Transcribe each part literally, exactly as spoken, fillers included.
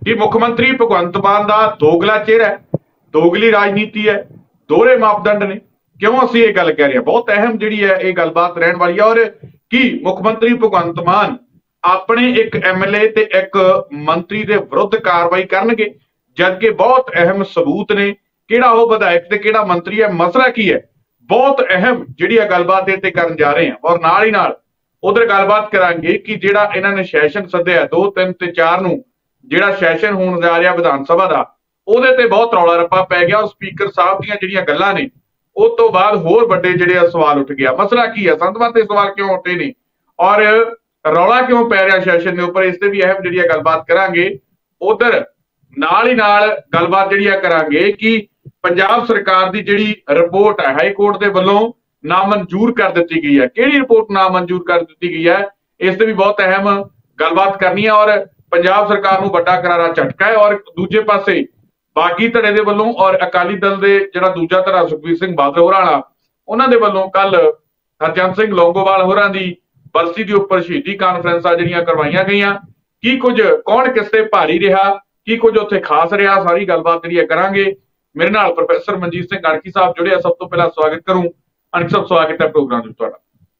कि मुख मंत्री भगवंत मान का दोगला चेहरा है, दोगली राजनीति है, दोहरे मापदंड ने। क्यों असीं ये गल कह रहे हैं? बहुत अहम जिहड़ी है ये गलबात रहने वाली है। और कि मुख मंत्री भगवंत मान अपने एक एम एल ए ते एक मंत्री के विरुद्ध कार्रवाई करनगे, जबकि बहुत अहम सबूत ने किहड़ा वो विधायक ते किहड़ा मंत्री है, मसला की है, बहुत अहम जिहड़ी गलबात इत्ते करन जा रहे हैं। और नाल ही नाल उधर गलबात करांगे कि जिहड़ा इन्हां ने सैशन सद्दिया दो तीन ते चार नूं जिहड़ा सैशन होण जा रिहा विधान सभा दा, ਉਹਦੇ ਤੇ बहुत रौला रप्पा पै गया। और स्पीकर साहब ਦੀਆਂ ਜਿਹੜੀਆਂ ਗੱਲਾਂ ਨੇ ਉਸ ਤੋਂ ਬਾਅਦ ਹੋਰ ਵੱਡੇ ਜਿਹੜੇ ਸਵਾਲ ਉੱਠ ਗਿਆ। ਮਸਲਾ ਕੀ ਹੈ? ਸੰਧਵਾਂ ਤੇ ਸਵਾਲ ਕਿਉਂ ਉੱਠੇ ਨੇ ਔਰ ਰੌਲਾ ਕਿਉਂ ਪੈ ਰਿਹਾ ਸੈਸ਼ਨ ਦੇ ਉੱਪਰ, ਇਸ ਤੇ ਵੀ ਅਹਿਮ ਜਿਹੜੀ ਗੱਲਬਾਤ ਕਰਾਂਗੇ। ਉਧਰ ਨਾਲ ਹੀ ਨਾਲ ਗੱਲਬਾਤ ਜਿਹੜੀ ਆ ਕਰਾਂਗੇ ਕਿ ਪੰਜਾਬ ਸਰਕਾਰ ਦੀ ਜਿਹੜੀ ਰਿਪੋਰਟ ਹੈ ਹਾਈ ਕੋਰਟ ਦੇ ਵੱਲੋਂ ਨਾਮਨਜ਼ੂਰ ਕਰ ਦਿੱਤੀ ਗਈ ਹੈ। ਕਿਹੜੀ ਰਿਪੋਰਟ ਨਾਮਨਜ਼ੂਰ ਕਰ ਦਿੱਤੀ ਗਈ ਹੈ, ਇਸ ਤੇ ਵੀ ਬਹੁਤ ਅਹਿਮ ਗੱਲਬਾਤ ਕਰਨੀ ਹੈ। ਔਰ ਪੰਜਾਬ ਸਰਕਾਰ ਨੂੰ ਵੱਡਾ ਕਰਾਰਾ ਝਟਕਾ ਹੈ। ਔਰ ਦੂਜੇ ਪਾਸੇ ਬਾਗੀ ਧੜੇ ਦੇ ਵੱਲੋਂ ਔਰ ਅਕਾਲੀ ਦਲ ਦੇ ਜਿਹੜਾ ਦੂਜਾ ਧੜਾ ਸੁਖਬੀਰ ਸਿੰਘ ਬਾਦਲ ਹੋਰਾਂ ਵਾਲਾ, ਉਹਨਾਂ ਦੇ ਵੱਲੋਂ ਕੱਲ ਹਰਜੰਤ ਸਿੰਘ ਲੌਂਗੋਵਾਲ ਹੋਰਾਂ ਦੀ ਬਰਸੀ ਦੇ ਉੱਪਰ ਸ਼ਹੀਦੀ ਕਾਨਫਰੰਸਾਂ ਜਿਹੜੀਆਂ ਕਰਵਾਈਆਂ ਗਈਆਂ। ਕੀ ਕੁਝ ਕੌਣ ਕਿਸ ਤੇ ਭਾਰੀ ਰਿਹਾ, ਕੀ ਕੁਝ ਉੱਥੇ ਖਾਸ ਰਿਹਾ, ਸਾਰੀ ਗੱਲਬਾਤ ਜਿਹੜੀ ਕਰਾਂਗੇ। ਮੇਰੇ ਨਾਲ ਪ੍ਰੋਫੈਸਰ ਮਨਜੀਤ ਸਿੰਘ ਅਣਖੀ ਸਾਹਿਬ ਜੁੜੇ ਆ। ਸਭ ਤੋਂ ਪਹਿਲਾਂ ਸਵਾਗਤ ਕਰੂੰ ਅਣਖੀ ਸਾਹਿਬ, ਸਵਾਗਤ ਹੈ ਪ੍ਰੋਗਰਾਮ ਵਿੱਚ ਤੁਹਾਡਾ।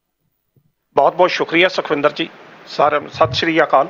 ਬਹੁਤ ਬਹੁਤ ਸ਼ੁਕਰੀਆ ਸੁਖਵਿੰਦਰ ਜੀ, ਸਾਰਿਆਂ ਨੂੰ ਸਤਿ ਸ਼੍ਰੀ ਅਕਾਲ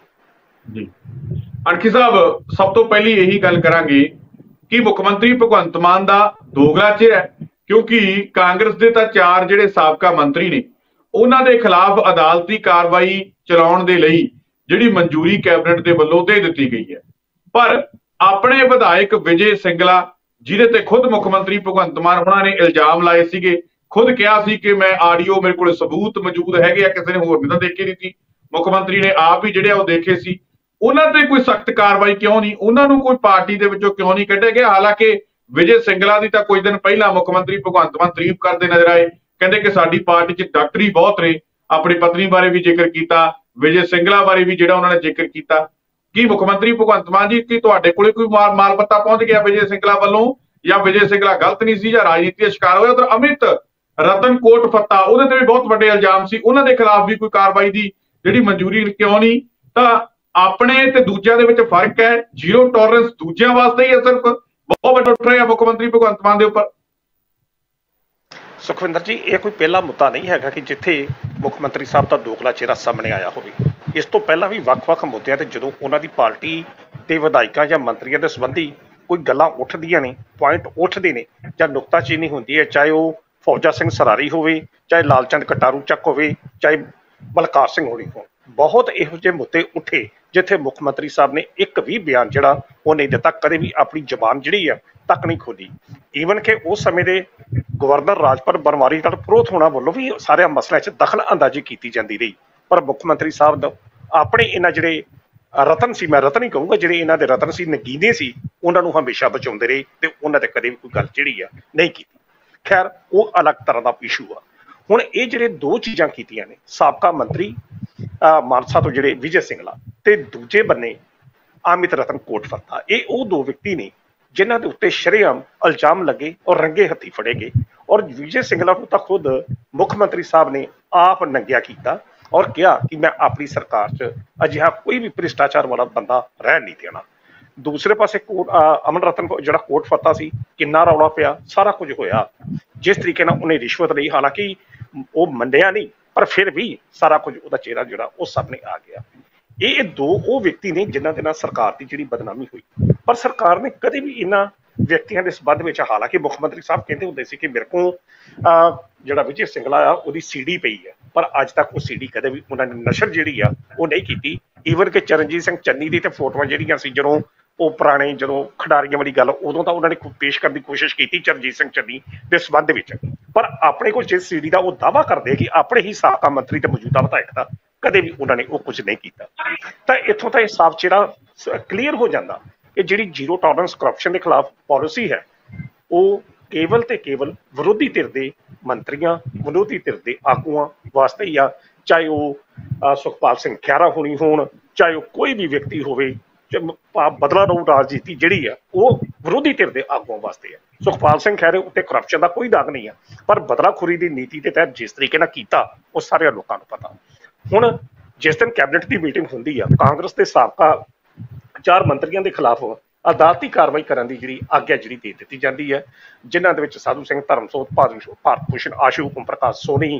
ਜੀ। ਅਣਖੀ ਸਾਹਿਬ, ਸਭ ਤੋਂ ਪਹਿਲੀ ਇਹੀ ਗੱਲ ਕਰਾਂਗੇ ਕਿ ਮੁੱਖ ਮੰਤਰੀ ਭਗਵੰਤ ਮਾਨ ਦਾ ਦੋਗਲਾ ਚਿਹਰਾ ਹੈ, ਕਿਉਂਕਿ ਕਾਂਗਰਸ ਦੇ ਤਾਂ ਚਾਰ ਜਿਹੜੇ ਸਾਬਕਾ ਮੰਤਰੀ ਨੇ ਉਹਨਾਂ ਦੇ ਖਿਲਾਫ ਅਦਾਲਤੀ ਕਾਰਵਾਈ ਚਲਾਉਣ ਦੇ ਲਈ ਜਿਹੜੀ ਮਨਜ਼ੂਰੀ ਕੈਬਨਿਟ ਦੇ ਵੱਲੋਂ ਦੇ ਦਿੱਤੀ ਗਈ ਹੈ। ਪਰ ਆਪਣੇ ਵਿਧਾਇਕ ਵਿਜੇ ਸਿੰਗਲਾ, ਜਿਹਦੇ ਤੇ ਖੁਦ ਮੁੱਖ ਮੰਤਰੀ ਭਗਵੰਤ ਮਾਨ ਉਹਨਾਂ ਨੇ ਇਲਜ਼ਾਮ ਲਾਏ ਸੀਗੇ, ਖੁਦ ਕਿਹਾ ਸੀ ਕਿ ਮੈਂ ਆਡੀਓ ਮੇਰੇ ਕੋਲ ਸਬੂਤ ਮੌਜੂਦ ਹੈਗੇ ਆ, ਕਿਸੇ ਨੇ ਹੋਰ ਨਹੀਂ ਤਾਂ ਦੇਖੇ ਨਹੀਂ ਸੀ, ਮੁੱਖ ਮੰਤਰੀ ਨੇ ਆਪ ਹੀ ਜਿਹੜੇ ਉਹ ਦੇਖੇ ਸੀ। ਉਹਨਾਂ ਤੇ ਕੋਈ ਸਖਤ ਕਾਰਵਾਈ ਕਿਉਂ ਨਹੀਂ, ਉਹਨਾਂ ਨੂੰ ਕੋਈ ਪਾਰਟੀ ਦੇ ਵਿੱਚੋਂ ਕਿਉਂ ਨਹੀਂ ਕੱਢਿਆ ਗਿਆ? ਹਾਲਾਂਕਿ ਵਿਜੇ ਸਿੰਗਲਾ ਦੀ ਤਾਂ ਕੁਝ ਦਿਨ ਪਹਿਲਾਂ ਮੁੱਖ ਮੰਤਰੀ ਭਗਵੰਤ ਮਾਨ ਤਾਰੀਫ ਕਰਦੇ ਨਜ਼ਰ ਆਏ, ਕਹਿੰਦੇ ਕਿ ਸਾਡੀ ਪਾਰਟੀ 'ਚ ਡਾਕਟਰੀ ਬਹੁਤ ਨੇ। ਆਪਣੀ ਪਤਨੀ ਬਾਰੇ ਵੀ ਜ਼ਿਕਰ ਕੀਤਾ, ਵਿਜੇ ਸਿੰਗਲਾ ਬਾਰੇ ਵੀ ਜਿਹੜਾ ਉਹਨਾਂ ਨੇ ਜ਼ਿਕਰ ਕੀਤਾ। ਕੀ ਮੁੱਖ ਮੰਤਰੀ ਭਗਵੰਤ ਮਾਨ ਜੀ, ਕੀ ਤੁਹਾਡੇ ਕੋਲੇ ਕੋਈ ਮਾਲ ਮਾਲ ਪੱਤਾ ਪਹੁੰਚ ਗਿਆ ਵਿਜੇ ਸਿੰਗਲਾ ਵੱਲੋਂ, ਜਾਂ ਵਿਜੇ ਸਿੰਗਲਾ ਗਲਤ ਨਹੀਂ ਸੀ ਜਾਂ ਰਾਜਨੀਤੀ ਦਾ ਸ਼ਿਕਾਰ ਹੋਇਆ? ਉਧਰ ਅਮਿਤ ਰਤਨ ਕੋਟ ਫੱਤਾ, ਉਹਦੇ ਤੇ ਵੀ ਬਹੁਤ ਵੱਡੇ ਇਲਜ਼ਾਮ ਸੀ, ਉਹਨਾਂ ਦੇ ਖਿਲਾਫ ਵੀ ਕੋਈ ਕਾਰਵਾਈ ਦੀ ਜਿਹੜੀ ਮਨਜ਼ੂਰੀ ਕਿਉਂ ਨਹੀਂ? ਤਾਂ ਆਪਣੇ ਤੇ ਦੂਜਿਆਂ ਦੇ ਵਿੱਚ ਫਰਕ ਹੈ, ਜ਼ੀਰੋ ਟੋਲਰੈਂਸ ਦੂਜਿਆਂ ਵਾਸਤੇ ਹੀ ਹੈ ਸਿਰਫ, ਬਹੁਤ ਵੱਡਾ ਉੱਠ ਰਿਹਾ ਮੁੱਖ ਮੰਤਰੀ ਭਗਵੰਤ ਮਾਨ ਦੇ ਉੱਪਰ। ਸੁਖਵਿੰਦਰ ਜੀ, ਇਹ ਕੋਈ ਪਹਿਲਾ ਮੁੱਦਾ ਨਹੀਂ ਹੈਗਾ ਕਿ ਜਿੱਥੇ ਮੁੱਖ ਮੰਤਰੀ ਸਾਹਿਬ ਦਾ ਦੋਗਲਾ ਚਿਹਰਾ ਸਾਹਮਣੇ ਆਇਆ ਹੋਵੇ। ਇਸ ਤੋਂ ਪਹਿਲਾਂ ਵੀ ਵੱਖ-ਵੱਖ ਮੁੱਦਿਆਂ ਤੇ ਜਦੋਂ ਉਹਨਾਂ ਦੀ ਪਾਰਟੀ ਤੇ ਵਿਧਾਇਕਾਂ ਜਾਂ ਮੰਤਰੀਆਂ ਦੇ ਸੰਬੰਧੀ ਕੋਈ ਗੱਲਾਂ ਉੱਠਦੀਆਂ ਨੇ, ਪੁਆਇੰਟ ਉੱਠਦੇ ਨੇ ਜਾਂ ਨੁਕਤਾਚੀਨੀ ਹੁੰਦੀ ਹੈ, ਚਾਹੇ ਉਹ ਫੌਜਾ ਸਿੰਘ ਸਰਾਰੀ ਹੋਵੇ, ਚਾਹੇ ਲਾਲਚੰਦ ਕਟਾਰੂ ਚੱਕ ਹੋਵੇ, ਚਾਹੇ ਬਲਕਾਰ ਸਿੰਘ ਹੋਣੀ ਹੋਣ, ਬਹੁਤ ਇਹੋ ਜਿਹੇ ਮੁੱਦੇ ਉੱਠੇ ਜਿੱਥੇ ਮੁੱਖ ਮੰਤਰੀ ਸਾਹਿਬ ਨੇ ਇੱਕ ਵੀ ਬਿਆਨ ਜਿਹੜਾ ਉਹ ਨਹੀਂ ਦਿੱਤਾ, ਕਦੇ ਵੀ ਆਪਣੀ ਜ਼ਬਾਨ ਜਿਹੜੀ ਆ ਤੱਕ ਨਹੀਂ ਖੋਲੀ। ਈਵਨ ਕਿ ਉਸ ਸਮੇਂ ਦੇ ਗਵਰਨਰ ਰਾਜਪਾਲ ਬਰਵਾਰੀ ਨਾਲ ਵਿਰੋਧ ਹੋਣਾ ਵੱਲੋਂ ਵੀ ਸਾਰਿਆਂ ਮਸਲਿਆਂ 'ਚ ਦਖਲ ਅੰਦਾਜ਼ੀ ਕੀਤੀ ਜਾਂਦੀ ਰਹੀ। ਪਰ ਮੁੱਖ ਮੰਤਰੀ ਸਾਹਿਬ ਦਾ ਆਪਣੇ ਇਹਨਾਂ ਜਿਹੜੇ ਰਤਨ ਸੀ, ਮੈਂ ਰਤਨ ਹੀ ਕਹੂੰਗਾ, ਜਿਹੜੇ ਇਹਨਾਂ ਦੇ ਰਤਨ ਸੀ, ਨਗੀਨੇ ਸੀ, ਉਹਨਾਂ ਨੂੰ ਹਮੇਸ਼ਾ ਬਚਾਉਂਦੇ ਰਹੇ ਤੇ ਉਹਨਾਂ ਤੇ ਕਦੇ ਵੀ ਕੋਈ ਗੱਲ ਜਿਹੜੀ ਆ ਨਹੀਂ ਕੀਤੀ। ਖੈਰ, ਉਹ ਅਲੱਗ ਤਰ੍ਹਾਂ ਦਾ ਇਸ਼ੂ ਆ। ਹੁਣ ਇਹ ਜਿਹੜੇ ਦੋ ਚੀਜ਼ਾਂ ਕੀਤੀਆਂ ਨੇ, ਸਾਬਕਾ ਮੰਤਰੀ ਮਾਨਸਾ ਤੋਂ ਜਿਹੜੇ ਵਿਜੇ ਸਿੰਗਲਾ ਤੇ ਦੂਜੇ ਬੰਨੇ ਅਮਿਤ ਰਤਨ ਕੋਟ ਫੱਤਾ, ਇਹ ਉਹ ਦੋ ਵਿਅਕਤੀ ਨੇ ਜਿਨ੍ਹਾਂ ਦੇ ਉੱਤੇ ਸ਼ਰੇਆਮ ਇਲਜ਼ਾਮ ਲੱਗੇ ਔਰ ਰੰਗੇ ਹੱਥੀ ਫੜੇ ਗਏ। ਔਰ ਵਿਜੇ ਸਿੰਗਲਾ ਨੂੰ ਤਾਂ ਖੁਦ ਮੁੱਖ ਮੰਤਰੀ ਸਾਹਿਬ ਨੇ ਆਪ ਨੰਗਿਆ ਕੀਤਾ ਔਰ ਕਿਹਾ ਕਿ ਮੈਂ ਆਪਣੀ ਸਰਕਾਰ 'ਚ ਅਜਿਹਾ ਕੋਈ ਵੀ ਭ੍ਰਿਸ਼ਟਾਚਾਰ ਵਾਲਾ ਬੰਦਾ ਰਹਿਣ ਨਹੀਂ ਦੇਣਾ। ਦੂਸਰੇ ਪਾਸੇ ਕੋਟ ਅਮਨ ਰਤਨ ਜਿਹੜਾ ਕੋਟ ਫੱਤਾ ਸੀ, ਕਿੰਨਾ ਰੌਲਾ ਪਿਆ, ਸਾਰਾ ਕੁਝ ਹੋਇਆ। ਜਿਸ ਤਰੀਕੇ ਨਾਲ ਉਹਨੇ ਰਿਸ਼ਵਤ ਲਈ, ਹਾਲਾਂਕਿ ਉਹ ਮੰਨਿਆ ਨਹੀਂ, ਪਰ ਫਿਰ ਵੀ ਸਾਰਾ ਕੁਝ ਉਹਦਾ ਚਿਹਰਾ ਜਿਹੜਾ ਉਹ ਸਾਹਮਣੇ ਆ ਗਿਆ। ਇਹ ਦੋ ਉਹ ਵਿਅਕਤੀ ਨੇ ਜਿਨ੍ਹਾਂ ਦੇ ਨਾਲ ਸਰਕਾਰ ਦੀ ਜਿਹੜੀ ਬਦਨਾਮੀ ਹੋਈ। ਪਰ ਸਰਕਾਰ ਨੇ ਕਦੇ ਵੀ ਇਹਨਾਂ ਵਿਅਕਤੀਆਂ ਦੇ ਸੰਬੰਧ ਵਿੱਚ, ਹਾਲਾਂਕਿ ਮੁੱਖ ਮੰਤਰੀ ਸਾਹਿਬ ਕਹਿੰਦੇ ਹੁੰਦੇ ਸੀ ਕਿ ਮੇਰੇ ਕੋਲ ਜਿਹੜਾ ਵਿਜੇ ਸਿੰਗਲਾ ਆ ਉਹਦੀ ਸੀਡੀ ਪਈ ਹੈ, ਪਰ ਅੱਜ ਤੱਕ ਉਹ ਸੀਡੀ ਕਦੇ ਵੀ ਉਹਨਾਂ ਨੇ ਨਸ਼ਰ ਜਿਹੜੀ ਆ ਉਹ ਨਹੀਂ ਕੀਤੀ। ਈਵਨ ਕਿ ਚਰਨਜੀਤ ਸਿੰਘ ਚੰਨੀ ਦੀ ਤੇ ਫੋਟੋਆਂ ਜਿਹੜੀਆਂ ਸੀ, ਜਦੋਂ ਉਹ ਪੁਰਾਣੇ ਜਦੋਂ ਖਿਡਾਰੀਆਂ ਵਾਲੀ ਗੱਲ, ਉਦੋਂ ਤਾਂ ਉਹਨਾਂ ਨੇ ਪੇਸ਼ ਕਰਨ ਦੀ ਕੋਸ਼ਿਸ਼ ਕੀਤੀ ਚਰਨਜੀਤ ਸਿੰਘ ਚੰਨੀ ਦੇ ਸੰਬੰਧ ਵਿੱਚ, ਪਰ ਆਪਣੇ ਕੋਲ ਜਿਸ ਸੀਡੀ ਦਾ ਉਹ ਦਾਅਵਾ ਕਰਦੇ ਕਿ ਆਪਣੇ ਹੀ ਸਾਬਕਾ ਮੰਤਰੀ ਤੇ ਮੌਜੂਦਾ ਵਿਧਾਇਕ ਦਾ, ਕਦੇ ਵੀ ਉਹਨਾਂ ਨੇ ਉਹ ਕੁਝ ਨਹੀਂ ਕੀਤਾ। ਤਾਂ ਇੱਥੋਂ ਤਾਂ ਇਹ ਸਾਫ਼ ਚਿਹਰਾ ਕਲੀਅਰ ਹੋ ਜਾਂਦਾ ਕਿ ਜਿਹੜੀ ਜ਼ੀਰੋ ਟੋਲਰੈਂਸ ਕਰਪਸ਼ਨ ਦੇ ਖਿਲਾਫ ਪਾਲਿਸੀ ਹੈ, ਉਹ ਕੇਵਲ ਤੇ ਕੇਵਲ ਵਿਰੋਧੀ ਧਿਰ ਦੇ ਮੰਤਰੀਆਂ, ਵਿਰੋਧੀ ਧਿਰ ਦੇ ਆਗੂਆਂ ਵਾਸਤੇ ਹੀ ਆ, ਚਾਹੇ ਉਹ ਸੁਖਪਾਲ ਸਿੰਘ ਖਹਿਰਾ ਹੋਣੀ ਹੋਣ, ਚਾਹੇ ਉਹ ਕੋਈ ਵੀ ਵਿਅਕਤੀ ਹੋਵੇ। ਬਦਲਾ ਰਹੂ ਰਾਜਨੀਤੀ ਜਿਹੜੀ ਆ ਉਹ ਵਿਰੋਧੀ ਧਿਰ ਦੇ ਆਗੂਆਂ ਵਾਸਤੇ ਹੈ। ਸੁਖਪਾਲ ਸਿੰਘ ਖਹਿਰੇ ਉੱਤੇ ਕਰਪਸ਼ਨ ਦਾ ਕੋਈ ਦਾਗ ਨਹੀਂ ਆ, ਪਰ ਬਦਲਾਖੋਰੀ ਦੀ ਨੀਤੀ ਦੇ ਤਹਿਤ ਜਿਸ ਤਰੀਕੇ ਨਾਲ ਕੀਤਾ ਉਹ ਸਾਰੇ ਲੋਕਾਂ ਨੂੰ ਪਤਾ। ਹੁਣ ਜਿਸ ਦਿਨ ਕੈਬਨਿਟ ਦੀ ਮੀਟਿੰਗ ਹੁੰਦੀ ਆ, ਕਾਂਗਰਸ ਦੇ ਸਾਬਕਾ ਚਾਰ ਮੰਤਰੀਆਂ ਦੇ ਖਿਲਾਫ ਅਦਾਲਤੀ ਕਾਰਵਾਈ ਕਰਨ ਦੀ ਜਿਹੜੀ ਆਗਿਆ ਜਿਹੜੀ ਦੇ ਦਿੱਤੀ ਜਾਂਦੀ ਹੈ, ਜਿਨ੍ਹਾਂ ਦੇ ਵਿੱਚ ਸਾਧੂ ਸਿੰਘ ਧਰਮਸੋਤ, ਭਾਰਤ ਭੂਸ਼ਣ ਆਸ਼ੂ, ਓਮ ਪ੍ਰਕਾਸ਼ ਸੋਨੀ,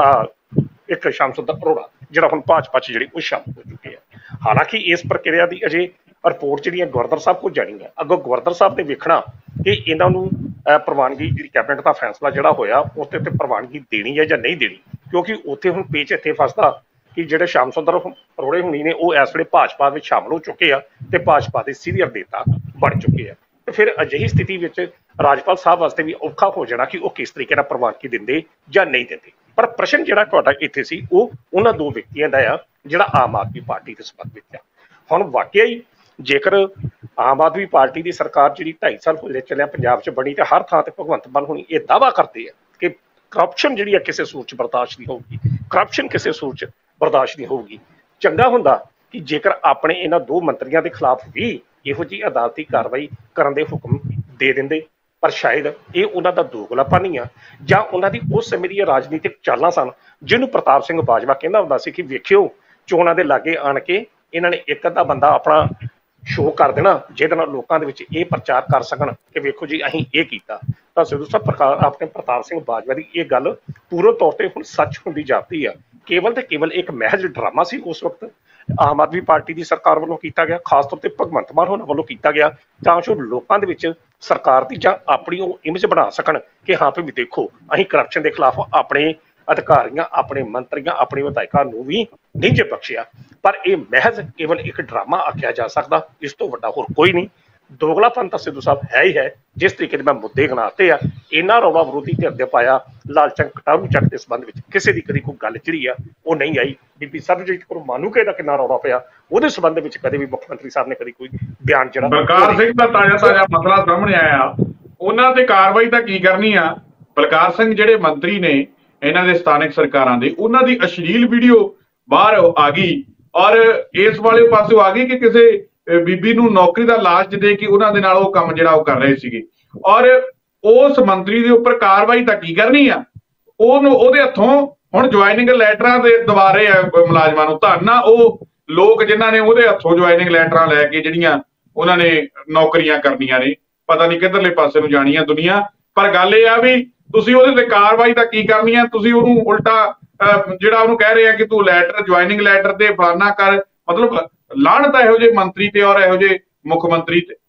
ਇੱਕ ਸ਼ਾਮ ਸੁੰਦਰ ਅਰੋੜਾ ਜਿਹੜਾ ਹੁਣ ਭਾਜਪਾ 'ਚ ਜਿਹੜੇ ਉਹ ਸ਼ਾਮਲ ਹੋ ਚੁੱਕੇ ਆ। ਹਾਲਾਂਕਿ ਇਸ ਪ੍ਰਕਿਰਿਆ ਦੀ ਅਜੇ ਰਿਪੋਰਟ ਜਿਹੜੀ ਹੈ ਗਵਰਨਰ ਸਾਹਿਬ ਕੋਲ ਜਾਣੀ ਹੈ। ਅੱਗੋਂ ਗਵਰਨਰ ਸਾਹਿਬ ਨੇ ਵੇਖਣਾ ਕਿ ਇਹਨਾਂ ਨੂੰ ਪ੍ਰਵਾਨਗੀ ਜਿਹੜੀ ਕੈਬਨਿਟ ਦਾ ਫੈਸਲਾ ਜਿਹੜਾ ਹੋਇਆ ਉਸ ਤੇ ਪ੍ਰਵਾਨਗੀ ਦੇਣੀ ਹੈ ਜਾਂ ਨਹੀਂ ਦੇਣੀ, ਕਿਉਂਕਿ ਉੱਥੇ ਹੁਣ ਪੇਚ ਇੱਥੇ ਫਸਦਾ ਕਿ ਜਿਹੜੇ ਸ਼ਾਮ ਸੁੰਦਰ ਅਰੋੜੇ ਹੁਣੀ ਨੇ ਉਹ ਇਸ ਵੇਲੇ ਭਾਜਪਾ ਵਿੱਚ ਸ਼ਾਮਲ ਹੋ ਚੁੱਕੇ ਆ ਤੇ ਭਾਜਪਾ ਦੇ ਸੀਨੀਅਰ ਨੇਤਾ ਬਣ ਚੁੱਕੇ ਆ। ਤੇ ਫਿਰ ਅਜਿਹੀ ਸਥਿਤੀ ਵਿੱਚ ਰਾਜਪਾਲ ਸਾਹਿਬ ਵਾਸਤੇ ਵੀ ਔਖਾ ਹੋ ਜਾਣਾ ਕਿ ਉਹ ਕਿਸ ਤਰੀਕੇ ਨਾਲ ਪ੍ਰਵਾਨਗੀ ਦਿੰਦੇ ਜਾਂ ਨਹੀਂ ਦਿੰਦੇ। ਪਰ ਪ੍ਰਸ਼ਨ ਜਿਹੜਾ ਤੁਹਾਡਾ ਇੱਥੇ ਸੀ ਉਹ ਉਹਨਾਂ ਦੋ ਵਿਅਕਤੀਆਂ ਦਾ ਆ ਜਿਹੜਾ ਆਮ ਆਦਮੀ ਪਾਰਟੀ ਦੇ ਸੰਬੰਧ ਵਿੱਚ ਆ। ਹੁਣ ਵਾਕਿਆ ਹੀ ਜੇਕਰ ਆਮ ਆਦਮੀ ਪਾਰਟੀ ਦੀ ਸਰਕਾਰ ਜਿਹੜੀ ਢਾਈ ਸਾਲ ਹੋਏ ਚੱਲਿਆ ਪੰਜਾਬ 'ਚ ਬਣੀ ਤੇ ਹਰ ਥਾਂ ਤੇ ਭਗਵੰਤ ਮਾਨ ਹੁਣੀ ਇਹ ਦਾਅਵਾ ਕਰਦੇ ਆ ਕਿ ਕਰਪਸ਼ਨ ਜਿਹੜੀ ਆ ਕਿਸੇ ਸੂਰਤ 'ਚ ਬਰਦਾਸ਼ਤ ਨਹੀਂ ਹੋਊਗੀ, ਕਰਪਸ਼ਨ ਕਿਸੇ ਸੂਰਤ 'ਚ ਬਰਦਾਸ਼ਤ ਨਹੀਂ ਹੋਊਗੀ। ਚੰਗਾ ਹੁੰਦਾ ਕਿ ਜੇਕਰ ਆਪਣੇ ਇਹਨਾਂ ਦੋ ਮੰਤਰੀਆਂ ਦੇ ਖਿਲਾਫ ਵੀ ਇਹੋ ਜਿਹੀ ਅਦਾਲਤੀ ਕਾਰਵਾਈ ਕਰਨ ਦੇ ਹੁਕਮ ਦੇ ਦਿੰਦੇ, ਪਰ ਸ਼ਾਇਦ ਇਹ ਉਹਨਾਂ ਦਾ ਦੋਗਲਾਪਨ ਹੀ ਆ ਜਾਂ ਉਹਨਾਂ ਦੀ ਉਸ ਸਮੇਂ ਦੀਆਂ ਰਾਜਨੀਤਿਕ ਚਾਲਾਂ ਸਨ ਜਿਹਨੂੰ ਪ੍ਰਤਾਪ ਸਿੰਘ ਬਾਜਵਾ ਕਹਿੰਦਾ ਹੁੰਦਾ ਸੀ ਕਿ ਵੇਖਿਓ ਚੋਣਾਂ ਦੇ ਲਾਗੇ ਆਣ ਕੇ ਇਹਨਾਂ ਨੇ ਇੱਕ ਅੱਧਾ ਬੰਦਾ ਆਪਣਾ ਸ਼ੋਅ ਕਰ ਦੇਣਾ ਜਿਹਦੇ ਨਾਲ ਲੋਕਾਂ ਦੇ ਵਿੱਚ ਇਹ ਪ੍ਰਚਾਰ ਕਰ ਸਕਣ ਕਿ ਵੇਖੋ ਜੀ ਅਸੀਂ ਇਹ ਕੀਤਾ। ਤਾਂ ਸਿੱਧੂ ਸਾਹਿਬ ਪ੍ਰਕਾਰ ਆਪਣੇ ਪ੍ਰਤਾਪ ਸਿੰਘ ਬਾਜਵਾ ਦੀ ਇਹ ਗੱਲ ਪੂਰੇ ਤੌਰ ਤੇ ਹੁਣ ਸੱਚ ਹੁੰਦੀ ਜਾਪਦੀ ਆ। ਕੇਵਲ ਤੇ ਕੇਵਲ ਇੱਕ ਮਹਿਜ ਡਰਾਮਾ ਸੀ ਉਸ ਵਕਤ ਆਮ ਆਦਮੀ ਪਾਰਟੀ ਦੀ ਸਰਕਾਰ ਵੱਲੋਂ ਕੀਤਾ ਗਿਆ, ਖਾਸ ਤੌਰ ਤੇ ਭਗਵੰਤ ਮਾਨ ਹੋਣਾ ਵੱਲੋਂ ਕੀਤਾ ਗਿਆ ਤਾਂ ਜੋ ਲੋਕਾਂ ਦੇ ਵਿੱਚ ਸਰਕਾਰ ਦੀ ਜਾਂ ਆਪਣੀ ਉਹ ਇਮੇਜ ਬਣਾ ਸਕਣ ਕਿ ਹਾਂ ਵੀ ਦੇਖੋ ਅਸੀਂ ਕਰਪਸ਼ਨ ਦੇ ਖਿਲਾਫ ਆਪਣੇ ਅਧਿਕਾਰੀਆਂ, ਆਪਣੇ ਮੰਤਰੀਆਂ, ਆਪਣੇ ਵਿਧਾਇਕਾਂ ਨੂੰ ਵੀ ਨਹੀਂ ਜੇ ਬਖਸ਼ਿਆ। ਪਰ ਇਹ ਮਹਿਜ਼ ਕੇਵਲ ਇੱਕ ਡਰਾਮਾ ਆਖਿਆ ਜਾ ਸਕਦਾ, ਇਸ ਤੋਂ ਵੱਡਾ ਹੋਰ ਕੋਈ ਨਹੀਂ। ਦੋਗਲਾਪਨ ਤਾਂ ਸਿੱਧੂ ਸਾਹਿਬ ਹੈ ਹੀ ਹੈ। ਜਿਸ ਤਰੀਕੇ ਦੇ ਮੈਂ ਮੁੱਦੇ ਗਿਣਾਤੇ ਆ, ਇਹਨਾਂ ਰੌਲਾ ਵਿਰੋਧੀ ਧਿਰ ਦੇ ਪਾਇਆ ਲਾਲਚੰਦ ਕਟਾਰੂ ਚੱਕ ਦੇ ਸੰਬੰਧ ਵਿੱਚ ਕਿਸੇ ਦੀ ਕਦੀ ਕੋਈ ਗੱਲ ਜਿਹੜੀ ਆ ਉਹ ਨਹੀਂ ਆਈ। ਬੀਬੀ ਸਰਬਜੀਤ ਕੌਰ ਮਾਨੂਕੇ ਦਾ ਕਿੰਨਾ ਰੌਲਾ ਪਿਆ ਉਹਦੇ ਸੰਬੰਧ ਵਿੱਚ ਕਦੇ ਵੀ ਮੁੱਖ ਮੰਤਰੀ ਸਾਹਿਬ ਨੇ ਕਦੀ ਕੋਈ ਬਿਆਨ ਜਿਹੜਾ ਬਲਕਾਰ ਸਿੰਘ ਦਾ ਤਾਜ਼ਾ ਤਾਜ਼ਾ ਮਸਲਾ ਸਾਹਮਣੇ ਆਇਆ, ਉਹਨਾਂ ਤੇ ਕਾਰਵਾਈ ਤਾਂ ਕੀ ਕਰਨੀ ਆ। ਬਲਕਾਰ ਸਿੰਘ ਜਿਹੜੇ ਮੰਤਰੀ ਨੇ ਇਹਨਾਂ ਦੇ ਸਥਾਨਕ ਸਰਕਾਰਾਂ ਦੇ, ਉਹਨਾਂ ਦੀ ਅਸ਼ਲੀਲ ਵੀਡੀਓ ਬਾਹਰ ਆ ਗਈ ਔਰ ਇਸ ਵਾਲੇ ਪਾਸੇ ਆ ਗਈ ਕਿ ਕਿਸੇ ਬੀਬੀ ਨੂੰ ਨੌਕਰੀ ਦਾ ਲਾਲਚ ਦੇ ਕੇ ਉਹਨਾਂ ਦੇ ਨਾਲ ਉਹ ਕੰਮ ਜਿਹੜਾ ਉਹ ਕਰ ਰਹੇ ਸੀਗੇ ਔਰ ਉਸ ਮੰਤਰੀ ਦੇ ਉੱਪਰ ਕਾਰਵਾਈ ਤਾਂ ਕੀ ਕਰਨੀ ਆ। ਉਹਨੂੰ ਉਹਦੇ ਹੱਥੋਂ ਹੁਣ ਜੁਆਇਨਿੰਗ ਲੈਟਰਾਂ ਦੇ ਦੁਆਰੇ ਆ ਮੁਲਾਜ਼ਮਾਂ ਨੂੰ ਧਰਨਾ, ਉਹ ਲੋਕ ਜਿਨ੍ਹਾਂ ਨੇ ਉਹਦੇ ਹੱਥੋਂ ਜੁਆਇਨਿੰਗ ਲੈਟਰਾਂ ਲੈ ਕੇ ਜਿਹੜੀਆਂ ਉਹਨਾਂ ਨੇ ਨੌਕਰੀਆਂ ਕਰਨੀਆਂ ਨੇ, ਪਤਾ ਨਹੀਂ ਕਿੱਧਰਲੇ ਪਾਸੇ ਨੂੰ ਜਾਣੀਆਂ ਦੁਨੀਆ। ਪਰ ਗੱਲ ਇਹ ਆ ਵੀ ਤੁਸੀਂ ਉਹਦੇ ਤੇ ਕਾਰਵਾਈ ਤਾਂ ਕੀ ਕਰਨੀ ਆ, ਤੁਸੀਂ ਉਹਨੂੰ ਉਲਟਾ ਜਿਹੜਾ ਉਹਨੂੰ ਕਹਿ ਰਹੇ ਆ ਕਿ ਤੂੰ ਲੈਟਰ ਜੁਆਇਨਿੰਗ ਲੈਟਰ ਤੇ ਫਲਾਨਾ ਕਰ। ਮਤਲਬ ਲਾਹਣਤ ਇਹੋ ਜਿਹੇ ਮੰਤਰੀ ਤੇ ਔਰ ਇਹੋ ਜਿਹੇ ਮੁੱਖ ਮੰਤਰੀ ਤੇ।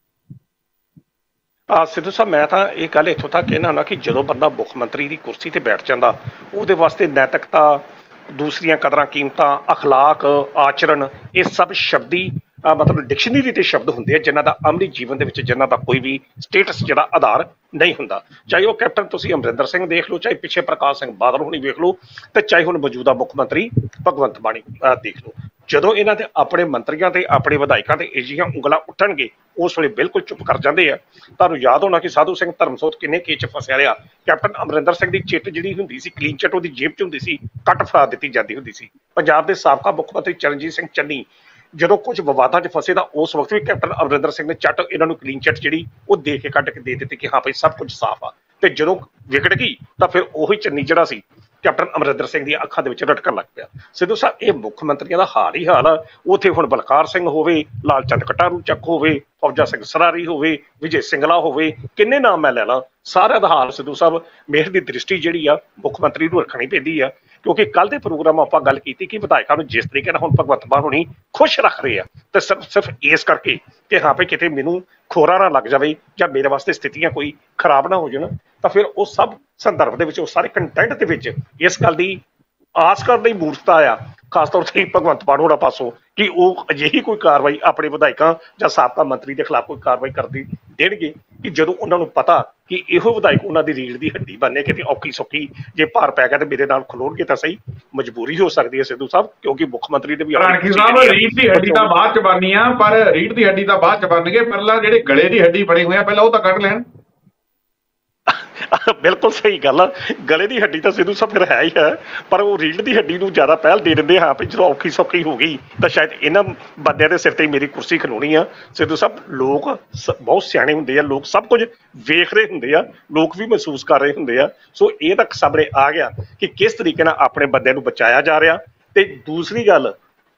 ਆ ਸਿੱਧੂ ਸਾਹਿਬ ਮੈਂ ਤਾਂ ਇਹ ਗੱਲ ਇੱਥੋਂ ਤੱਕ ਕਹਿਣਾ ਨਾ ਕਿ ਜਦੋਂ ਬੰਦਾ ਮੁੱਖ ਮੰਤਰੀ ਦੀ ਕੁਰਸੀ ਤੇ ਬੈਠ ਜਾਂਦਾ ਉਹਦੇ ਵਾਸਤੇ ਨੈਤਿਕਤਾ, ਦੂਸਰੀਆਂ ਕਦਰਾਂ ਕੀਮਤਾਂ, ਅਖਲਾਕ, ਆਚਰਣ ਇਹ ਸਭ ਸ਼ਬਦੀ ਮਤਲਬ ਡਿਕਸ਼ਨਰੀ ਦੇ ਸ਼ਬਦ ਹੁੰਦੇ ਆ ਜਿਨ੍ਹਾਂ ਦਾ ਅਮਲੀ ਜੀਵਨ ਦੇ ਵਿੱਚ ਜਿਨ੍ਹਾਂ ਦਾ ਕੋਈ ਵੀ ਸਟੇਟਸ ਜਿਹੜਾ ਆਧਾਰ ਨਹੀਂ ਹੁੰਦਾ। ਚਾਹੇ ਉਹ ਕੈਪਟਨ ਤੁਸੀਂ ਅਮਰਿੰਦਰ ਸਿੰਘ ਦੇਖ ਲਓ, ਚਾਹੇ ਪਿੱਛੇ ਪ੍ਰਕਾਸ਼ ਸਿੰਘ ਬਾਦਲ ਹੋਣੀ ਵੇਖ ਲਓ ਤੇ ਚਾਹੇ ਹੁਣ ਮੌਜੂਦਾ ਮੁੱਖ ਮੰਤਰੀ ਭਗਵੰਤ ਮਾਨ ਦੇਖ ਲਓ। ਜਦੋਂ ਇਹਨਾਂ ਦੇ ਆਪਣੇ ਮੰਤਰੀਆਂ ਤੇ ਆਪਣੇ ਵਿਧਾਇਕਾਂ ਤੇ ਅਜਿਹੀਆਂ ਉਂਗਲਾਂ ਉੱਠਣਗੇ ਉਸ ਵੇਲੇ ਬਿਲਕੁਲ ਚੁੱਪ ਕਰ ਜਾਂਦੇ ਆ। ਤੁਹਾਨੂੰ ਯਾਦ ਹੋਣਾ ਕਿ ਸਾਧੂ ਸਿੰਘ ਧਰਮਸੋਤ ਕਿੰਨੇ ਕੇਸ 'ਚ ਫਸਿਆ ਰਿਹਾ। ਕੈਪਟਨ ਅਮਰਿੰਦਰ ਸਿੰਘ ਦੀ ਚਿੱਟ ਜਿਹੜੀ ਹੁੰਦੀ ਸੀ, ਕਲੀਨ ਚਿੱਟ ਉਹਦੀ ਜੇਬ 'ਚ ਹੁੰਦੀ ਸੀ, ਕੱਟ ਫੜਾ ਦਿੱਤੀ ਜਾਂਦੀ ਹੁੰਦੀ ਸੀ। ਪੰਜਾਬ ਦੇ ਸਾਬਕਾ ਮੁੱਖ ਮੰਤਰੀ ਚਰਨਜੀਤ ਸਿੰਘ ਚੰਨੀ ਜਦੋਂ ਕੁਝ ਵਿਵਾਦਾਂ 'ਚ ਫਸੇ ਤਾਂ ਉਸ ਵਕਤ ਵੀ ਕੈਪਟਨ ਅਮਰਿੰਦਰ ਸਿੰਘ ਨੇ ਚੱਟ ਇਹਨਾਂ ਨੂੰ ਕਲੀਨ ਚਿੱਟ ਜਿਹੜੀ ਉਹ ਦੇ ਕੇ ਕੱਢ ਕੇ ਦੇ ਦਿੱਤੀ ਕਿ ਹਾਂ ਭਾਈ ਸਭ ਕੁਝ ਸਾਫ਼ ਆ। ਤੇ ਜਦੋਂ ਵਿਗੜ ਗਈ ਤਾਂ ਫਿਰ ਉਹੀ ਚੰਨੀ ਜਿਹੜਾ ਸੀ ਕੈਪਟਨ ਅਮਰਿੰਦਰ ਸਿੰਘ ਦੀਆਂ ਅੱਖਾਂ ਦੇ ਵਿੱਚ ਰਟਕਣ ਲੱਗ ਪਿਆ। ਸਿੱਧੂ ਸਾਹਿਬ ਇਹ ਮੁੱਖ ਮੰਤਰੀਆਂ ਦਾ ਹਾਲ ਹੀ ਹਾਲ ਆ। ਉੱਥੇ ਹੁਣ ਬਲਕਾਰ ਸਿੰਘ ਹੋਵੇ, ਲਾਲਚੰਦ ਕਟਾਰੂ ਚੱਕ ਹੋਵੇ, ਫੌਜਾ ਸਿੰਘ ਸਰਾਰੀ ਹੋਵੇ, ਵਿਜੇ ਸਿੰਗਲਾ ਹੋਵੇ, ਕਿੰਨੇ ਨਾਮ ਮੈਂ ਲੈ ਲਾਂ, ਸਾਰਿਆਂ ਦਾ ਹਾਲ ਸਿੱਧੂ ਸਾਹਿਬ ਮਿਹਰ ਦੀ ਦ੍ਰਿਸ਼ਟੀ ਜਿਹੜੀ ਆ ਮੁੱਖ ਮੰਤਰੀ ਨੂੰ ਰੱਖਣੀ ਪੈਂਦੀ ਆ। ਕਿਉਂਕਿ ਕੱਲ ਦੇ ਪ੍ਰੋਗਰਾਮ ਆਪਾਂ ਗੱਲ ਕੀਤੀ ਕਿ ਵਿਧਾਇਕਾਂ ਨੂੰ ਜਿਸ ਤਰੀਕੇ ਨਾਲ ਹੁਣ ਭਗਵੰਤ ਮਾਨ ਹੋਣੀ ਖੁਸ਼ ਰੱਖ ਰਹੇ ਆ ਤੇ ਸਿਰਫ ਸਿਰਫ ਇਸ ਕਰਕੇ ਕਿ ਹਾਂ ਭਾਈ ਕਿਤੇ ਮੈਨੂੰ ਖੋਰਾ ਨਾ ਲੱਗ ਜਾਵੇ ਜਾਂ ਮੇਰੇ ਵਾਸਤੇ ਸਥਿਤੀਆਂ ਕੋਈ ਖਰਾਬ ਨਾ ਹੋ ਜਾਣ, ਤਾਂ ਫਿਰ ਉਹ ਸਭ ਸੰਦਰਭ ਦੇ ਵਿੱਚ ਉਹ ਸਾਰੇ ਕੰਟੈਂਟ ਦੇ ਵਿੱਚ ਇਸ ਗੱਲ ਦੀ ਆਸ ਕਰਨ ਦੀ ਮੂਰਖਤਾ ਆ ਖਾਸ ਤੌਰ ਤੇ ਭਗਵੰਤ ਮਾਨ ਹੋਣਾ ਪਾਸੋਂ ਕਿ ਉਹ ਅਜਿਹੀ ਕੋਈ ਕਾਰਵਾਈ ਆਪਣੇ ਵਿਧਾਇਕਾਂ ਜਾਂ ਸਾਬਕਾ ਮੰਤਰੀ ਦੇ ਖਿਲਾਫ ਕੋਈ ਕਾਰਵਾਈ ਕਰਦੀ ਦੇਣਗੇ ਕਿ ਜਦੋਂ ਉਹਨਾਂ ਨੂੰ ਪਤਾ ਕਿ ਇਹੋ ਵਿਧਾਇਕ ਉਹਨਾਂ ਦੀ ਰੀੜ ਦੀ ਹੱਡੀ ਬਣਨੇ ਕਿਤੇ ਔਖੀ ਸੌਖੀ ਜੇ ਭਾਰ ਪੈ ਗਿਆ ਤੇ ਮੇਰੇ ਨਾਲ ਖਲੋਣਗੇ ਤਾਂ ਸਹੀ ਮਜਬੂਰੀ ਹੋ ਸਕਦੀ ਹੈ ਸਿੱਧੂ ਸਾਹਿਬ। ਕਿਉਂਕਿ ਮੁੱਖ ਮੰਤਰੀ ਦੇ ਵੀ ਰੀੜ ਦੀ ਹੱਡੀ ਤਾਂ ਬਾਅਦ ਚ ਬਣਨੀ ਆ, ਪਰ ਰੀੜ ਦੀ ਹੱਡੀ ਤਾਂ ਬਾਅਦ ਚ ਬਣਨਗੇ, ਪਹਿਲਾਂ ਜਿਹੜੇ ਗਲੇ ਦੀ ਹੱਡੀ ਬਣੇ ਹੋਏ ਆ ਪਹਿਲਾਂ ਉਹ ਤਾਂ ਕੱਢ ਲੈਣ। ਬਿਲਕੁਲ ਸਹੀ ਗੱਲ ਆ, ਗਲੇ ਦੀ ਹੱਡੀ ਤਾਂ ਸਿੱਧੂ ਸਾਹਿਬ ਫਿਰ ਹੈ ਹੀ ਹੈ, ਪਰ ਉਹ ਰੀੜ ਦੀ ਹੱਡੀ ਨੂੰ ਜ਼ਿਆਦਾ ਪਹਿਲ ਦੇ ਦਿੰਦੇ ਹਾਂ ਵੀ ਜਦੋਂ ਔਖੀ ਸੌਖੀ ਹੋ ਗਈ ਤਾਂ ਸ਼ਾਇਦ ਇਹਨਾਂ ਬੰਦਿਆਂ ਦੇ ਸਿਰ ਤੇ ਮੇਰੀ ਕੁਰਸੀ ਖਲੋਣੀ ਆ। ਸਿੱਧੂ ਸਾਹਿਬ ਲੋਕ ਬਹੁਤ ਸਿਆਣੇ ਹੁੰਦੇ ਆ, ਲੋਕ ਸਭ ਕੁਝ ਵੇਖ ਰਹੇ ਹੁੰਦੇ ਆ, ਲੋਕ ਵੀ ਮਹਿਸੂਸ ਕਰ ਰਹੇ ਹੁੰਦੇ ਆ। ਸੋ ਇਹ ਤਾਂ ਸਾਹਮਣੇ ਆ ਗਿਆ ਕਿ ਕਿਸ ਤਰੀਕੇ ਨਾਲ ਆਪਣੇ ਬੰਦਿਆਂ ਨੂੰ ਬਚਾਇਆ ਜਾ ਰਿਹਾ। ਤੇ ਦੂਸਰੀ ਗੱਲ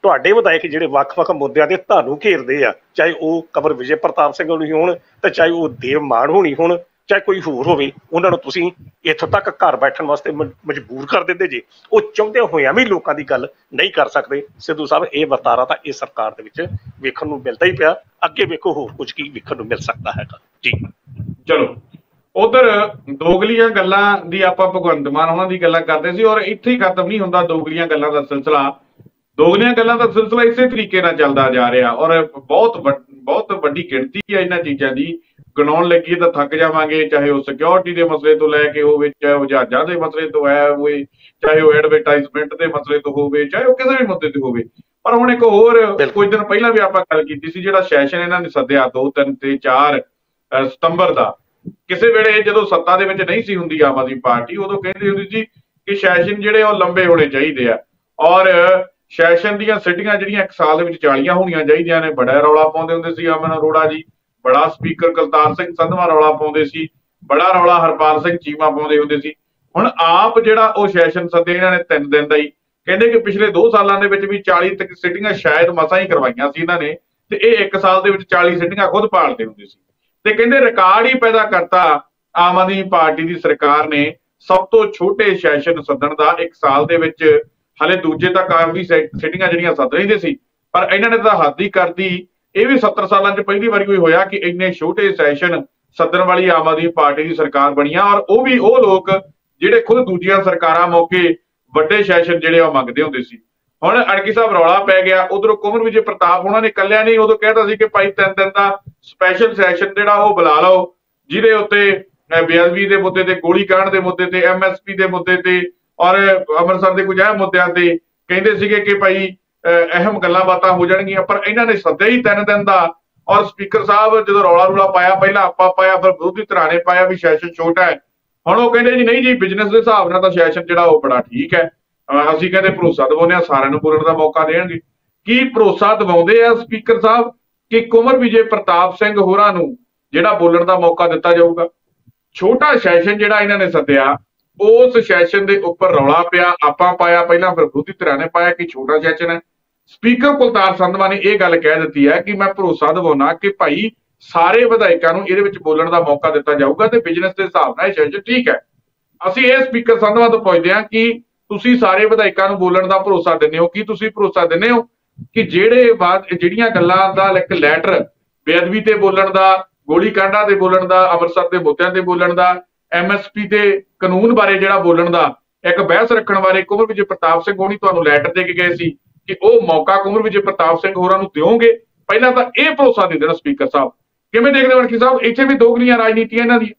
ਤੁਹਾਡੇ ਵਿਧਾਇਕ ਜਿਹੜੇ ਵੱਖ-ਵੱਖ ਮੁੱਦਿਆਂ ਤੇ ਤੁਹਾਨੂੰ ਘੇਰਦੇ ਆ, ਚਾਹੇ ਉਹ ਕੰਵਰ ਵਿਜੇ ਪ੍ਰਤਾਪ ਸਿੰਘ ਹੋਣੀ ਹੋਣ ਤੇ ਚਾਹੇ ਉਹ ਦੇਵ ਮਾਨ ਹੋਣੀ ਹੋਣ, ਚਾਹੇ ਕੋਈ ਹੋਰ ਹੋਵੇ, ਉਹਨਾਂ ਨੂੰ ਤੁਸੀਂ ਇੱਥੋਂ ਤੱਕ ਘਰ ਬੈਠਣ ਵਾਸਤੇ ਮਜਬੂਰ ਕਰ ਦਿੰਦੇ ਜੇ। ਉਹ ਚਾਹੁੰਦੇ ਹੋਇਆਂ ਵੀ ਲੋਕਾਂ ਦੀ ਗੱਲ ਨਹੀਂ ਕਰ ਸਕਦੇ। ਸਿੱਧੂ ਸਾਹਿਬ, ਇਹ ਵਰਤਾਰਾ ਤਾਂ ਇਸ ਸਰਕਾਰ ਦੇ ਵਿੱਚ ਵੇਖਣ ਨੂੰ ਮਿਲਦਾ ਹੀ ਪਿਆ, ਅੱਗੇ ਵੇਖੋ ਹੋਰ ਕੁਝ ਕੀ ਵੇਖਣ ਨੂੰ ਮਿਲ ਸਕਦਾ ਹੈਗਾ ਜੀ। ਚਲੋ, ਉਧਰ ਦੋਗਲੀਆਂ ਗੱਲਾਂ ਦੀ ਆਪਾਂ ਭਗਵੰਤ ਮਾਨ ਉਹਨਾਂ ਦੀ ਗੱਲਾਂ ਕਰਦੇ ਸੀ, ਔਰ ਇੱਥੇ ਹੀ ਖਤਮ ਨਹੀਂ ਹੁੰਦਾ ਦੋਗਲੀਆਂ ਗੱਲਾਂ ਦਾ ਸਿਲਸਿਲਾ। ਦੋਗਲੀਆਂ ਗੱਲਾਂ ਦਾ ਸਿਲਸਿਲਾ ਇਸੇ ਤਰੀਕੇ ਨਾਲ ਚੱਲਦਾ ਜਾ ਰਿਹਾ, ਔਰ ਬਹੁਤ ਬਹੁਤ ਵੱਡੀ ਗਿਣਤੀ ਹੈ ਇਹਨਾਂ ਚੀਜ਼ਾਂ ਦੀ। ਗਿਣਾਉਣ ਲੱਗੀਏ ਤਾਂ ਥੱਕ ਜਾਵਾਂਗੇ, ਚਾਹੇ ਉਹ ਸਿਕਿਉਰਿਟੀ ਦੇ ਮਸਲੇ ਤੋਂ ਲੈ ਕੇ ਹੋਵੇ, ਚਾਹੇ ਉਹ ਜਹਾਜ਼ਾਂ ਦੇ ਮਸਲੇ ਤੋਂ ਹੈ ਹੋਵੇ, ਚਾਹੇ ਉਹ ਐਡਵਰਟਾਈਜ਼ਮੈਂਟ ਦੇ ਮਸਲੇ ਤੋਂ ਹੋਵੇ, ਚਾਹੇ ਉਹ ਕਿਸੇ ਵੀ ਮੁੱਦੇ ਤੇ ਹੋਵੇ। ਪਰ ਹੁਣ ਇੱਕ ਹੋਰ, ਕੁਝ ਦਿਨ ਪਹਿਲਾਂ ਵੀ ਆਪਾਂ ਗੱਲ ਕੀਤੀ ਸੀ, ਜਿਹੜਾ ਸੈਸ਼ਨ ਇਹਨਾਂ ਨੇ ਸੱਦਿਆ ਦੋ ਤਿੰਨ ਤੇ ਚਾਰ ਸਤੰਬਰ ਦਾ, ਕਿਸੇ ਵੇਲੇ ਜਦੋਂ ਸੱਤਾ ਦੇ ਵਿੱਚ ਨਹੀਂ ਸੀ ਹੁੰਦੀ ਆਮ ਆਦਮੀ ਪਾਰਟੀ, ਉਦੋਂ ਕਹਿੰਦੀ ਹੁੰਦੀ ਸੀ ਕਿ ਸੈਸ਼ਨ ਜਿਹੜੇ ਉਹ ਲੰਬੇ ਹੋਣੇ ਚਾਹੀਦੇ ਆ, ਔਰ ਸੈਸ਼ਨ ਦੀਆਂ ਸਿਟੀਆਂ ਜਿਹੜੀਆਂ ਇੱਕ ਸਾਲ ਦੇ ਵਿੱਚ ਚਾਲੀਆਂ ਹੋਣੀਆਂ ਚਾਹੀਦੀਆਂ ਨੇ। ਬੜਾ ਰੌਲਾ ਪਾਉਂਦੇ ਹੁੰਦੇ ਸੀ ਅਮਨ ਅਰੋੜਾ ਜੀ, ਬੜਾ ਸਪੀਕਰ ਕੁਲਤਾਰ ਸਿੰਘ ਸੰਧਵਾ ਰੌਲਾ ਪਾਉਂਦੇ ਸੀ, ਬੜਾ ਰੌਲਾ ਹਰਪਾਲ ਸਿੰਘ ਚੀਮਾ ਪਾਉਂਦੇ ਹੁੰਦੇ ਸੀ। ਹੁਣ ਆਪ ਜਿਹੜਾ ਉਹ ਸੈਸ਼ਨ ਸੱਦੇ ਇਹਨਾਂ ਨੇ ਤਿੰਨ ਦਿਨ ਦਾ ਹੀ, ਕਹਿੰਦੇ ਕਿ ਪਿਛਲੇ ਦੋ ਸਾਲਾਂ ਦੇ ਵਿੱਚ ਵੀ ਚਾਲੀ ਤੱਕ ਸਿਟੀਆਂ ਸ਼ਾਇਦ ਮਸਾਂ ਹੀ ਕਰਵਾਈਆਂ ਸੀ ਇਹਨਾਂ ਨੇ, ਤੇ ਇਹ ਇੱਕ ਸਾਲ ਦੇ ਵਿੱਚ ਚਾਲੀ ਸਿਟੀਆਂ ਖੁਦ ਪਾਲਦੇ ਹੁੰਦੇ ਸੀ। ਤੇ ਕਹਿੰਦੇ ਰਿਕਾਰਡ ਹੀ ਪੈਦਾ ਕਰਤਾ ਆਮ ਆਦਮੀ ਪਾਰਟੀ ਦੀ ਸਰਕਾਰ ਨੇ, ਸਭ ਤੋਂ ਛੋਟੇ ਸੈਸ਼ਨ ਸੱਦਣ ਦਾ ਇੱਕ ਸਾਲ ਦੇ ਵਿੱਚ। ਹਲੇ ਦੂਜੇ ਤਾਂ ਕਾਫੀ ਸਿਟੀਆਂ ਜਿਹੜੀਆਂ ਸੱਦ ਰਹਿੰਦੇ ਸੀ, ਪਰ ਇਹਨਾਂ ਨੇ ਤਾਂ ਹੱਦ ਹੀ ਕਰਦੀ। ਇਹ ਵੀ ਸੱਤਰ ਸਾਲਾਂ 'ਚ ਪਹਿਲੀ ਵਾਰੀ ਕੋਈ ਹੋਇਆ ਕਿ ਇੰਨੇ ਛੋਟੇ ਸੈਸ਼ਨ ਸੱਦਣ ਵਾਲੀ ਆਮ ਆਦਮੀ ਪਾਰਟੀ ਦੀ ਸਰਕਾਰ ਬਣੀ ਆ, ਔਰ ਉਹ ਵੀ ਉਹ ਲੋਕ ਜਿਹੜੇ ਖੁਦ ਦੂਜੀਆਂ ਸਰਕਾਰਾਂ ਮੌਕੇ ਵੱਡੇ ਸੈਸ਼ਨ ਜਿਹੜੇ ਉਹ ਮੰਗਦੇ ਹੁੰਦੇ ਸੀ। ਹੁਣ ਅੜਕੀ ਸਾਹਿਬ ਰੌਲਾ ਪੈ ਗਿਆ, ਉਧਰੋਂ ਕੁਮਰ ਵਿਜੇ ਪ੍ਰਤਾਪ ਉਹਨਾਂ ਨੇ ਇਕੱਲਿਆਂ ਨਹੀਂ ਉਦੋਂ ਕਹਿਤਾ ਸੀ ਕਿ ਭਾਈ ਤਿੰਨ ਦਿਨ ਦਾ ਸਪੈਸ਼ਲ ਸੈਸ਼ਨ ਜਿਹੜਾ ਉਹ ਬੁਲਾ ਲਓ, ਜਿਹਦੇ ਉੱਤੇ ਬੇਅਦਬੀ ਦੇ ਮੁੱਦੇ ਤੇ, ਗੋਲੀ ਕਾਂਡ ਦੇ ਮੁੱਦੇ ਤੇ, ਐਮ ਐਸ ਪੀ ਦੇ ਮੁੱਦੇ ਤੇ, ਔਰ ਅੰਮ੍ਰਿਤਸਰ ਦੇ ਕੁਝ ਅਹਿਮ ਮੁੱਦਿਆਂ ਤੇ ਕਹਿੰਦੇ ਸੀਗੇ ਕਿ ਭਾਈ ਅਹਿਮ ਗੱਲਾਂ ਬਾਤਾਂ ਹੋ ਜਾਣਗੀਆਂ। ਪਰ ਇਹਨਾਂ ਨੇ ਸੱਦਿਆ ਹੀ ਤਿੰਨ ਦਿਨ ਦਾ, ਔਰ ਸਪੀਕਰ ਸਾਹਿਬ ਜਦੋਂ ਰੌਲਾ ਰੌਲਾ ਪਾਇਆ, ਪਹਿਲਾਂ ਆਪਾਂ ਪਾਇਆ, ਫਿਰ ਵਿਰੋਧੀ ਧਿਰਾਂ ਨੇ ਪਾਇਆ ਵੀ ਸੈਸ਼ਨ ਛੋਟਾ ਹੈ। ਹੁਣ ਉਹ ਕਹਿੰਦੇ ਜੀ ਨਹੀਂ ਜੀ, ਬਿਜ਼ਨਸ ਦੇ ਹਿਸਾਬ ਨਾਲ ਤਾਂ ਸੈਸ਼ਨ ਜਿਹੜਾ ਉਹ ਬੜਾ ਠੀਕ ਹੈ, ਅਸੀਂ ਕਹਿੰਦੇ ਭਰੋਸਾ ਦਿਵਾਉਂਦੇ ਹਾਂ, ਸਾਰਿਆਂ ਨੂੰ ਬੋਲਣ ਦਾ ਮੌਕਾ ਦੇਣਗੇ। ਕੀ ਭਰੋਸਾ ਦਿਵਾਉਂਦੇ ਆ ਸਪੀਕਰ ਸਾਹਿਬ ਕਿ ਕੁਮਰ ਵਿਜੇ ਪ੍ਰਤਾਪ ਸਿੰਘ ਹੋਰਾਂ ਨੂੰ ਜਿਹੜਾ ਬੋਲਣ ਦਾ ਮੌਕਾ ਦਿੱਤਾ ਜਾਊਗਾ? ਛੋਟਾ ਸੈਸ਼ਨ ਜਿਹੜਾ ਇਹਨਾਂ ਨੇ ਸੱਦਿਆ, ਉਸ ਸੈਸ਼ਨ ਦੇ ਉੱਪਰ ਰੌਲਾ ਪਿਆ, ਆਪਾਂ ਪਾਇਆ ਪਹਿਲਾਂ, ਫਿਰ ਵਿਰੋਧੀ ਧਿਰਾਂ ਨੇ ਪਾਇਆ ਕਿ ਛੋਟਾ ਸੈਸ਼ਨ ਹੈ। ਸਪੀਕਰ ਕੁਲਤਾਰ ਸੰਧਵਾ ਨੇ ਇਹ ਗੱਲ ਕਹਿ ਦਿੱਤੀ ਹੈ ਕਿ ਮੈਂ ਭਰੋਸਾ ਦਿਵਾਉਣਾ ਕਿ ਭਾਈ ਸਾਰੇ ਵਿਧਾਇਕਾਂ ਨੂੰ ਇਹਦੇ ਵਿੱਚ ਬੋਲਣ ਦਾ ਮੌਕਾ ਦਿੱਤਾ ਜਾਊਗਾ ਤੇ ਬਿਜ਼ਨਸ ਦੇ ਹਿਸਾਬ ਨਾਲ ਇਹ ਸੈਸ਼ਨ ਠੀਕ ਹੈ। ਅਸੀਂ ਇਹ ਸਪੀਕਰ ਸੰਧਵਾ ਤੋਂ ਪੁੱਛਦੇ ਹਾਂ ਕਿ ਤੁਸੀਂ ਸਾਰੇ ਵਿਧਾਇਕਾਂ ਨੂੰ ਬੋਲਣ ਦਾ ਭਰੋਸਾ ਦਿੰਦੇ ਹੋ? ਕੀ ਤੁਸੀਂ ਭਰੋਸਾ ਦਿੰਦੇ ਹੋ ਕਿ ਜਿਹੜੇ ਬਾਅਦ ਜਿਹੜੀਆਂ ਗੱਲਾਂ ਦਾ ਇੱਕ ਲੈਟਰ ਬੇਅਦਬੀ ਤੇ ਬੋਲਣ ਦਾ, ਗੋਲੀ ਕਾਂਡਾਂ ਤੇ ਬੋਲਣ ਦਾ, ਅੰਮ੍ਰਿਤਸਰ ਦੇ ਮੁੱਦਿਆਂ ਤੇ ਬੋਲਣ ਦਾ, ਐਮ ਐਸ ਪੀ ਤੇ ਕਾਨੂੰਨ ਬਾਰੇ ਜਿਹੜਾ ਬੋਲਣ ਦਾ, ਇੱਕ ਬਹਿਸ ਰੱਖਣ ਬਾਰੇ ਕੁਮਰ ਵਿਜੇ ਪ੍ਰਤਾਪ ਸਿੰਘ ਹੋਣੀ ਤੁਹਾਨੂੰ ਲੈਟਰ ਦੇ ਕੇ ਗਏ ਸੀ ਕਿ ਉਹ ਮੌਕਾ ਕੁਮਰ ਵਿਜੇ ਪ੍ਰਤਾਪ ਸਿੰਘ ਹੋਰਾਂ ਨੂੰ ਦਿਓਗੇ? ਪਹਿਲਾਂ ਤਾਂ ਇਹ ਭਰੋਸਾ ਦੇ ਦੇਣਾ ਸਪੀਕਰ ਸਾਹਿਬ। ਕਿਵੇਂ ਦੇਖਦੇ ਹੋ ਅਣਖੀ ਸਾਹਿਬ, ਇੱਥੇ ਵੀ ਦੋਗਲੀਆਂ ਰਾਜਨੀਤੀਆਂ ਇਹਨਾਂ ਦੀ?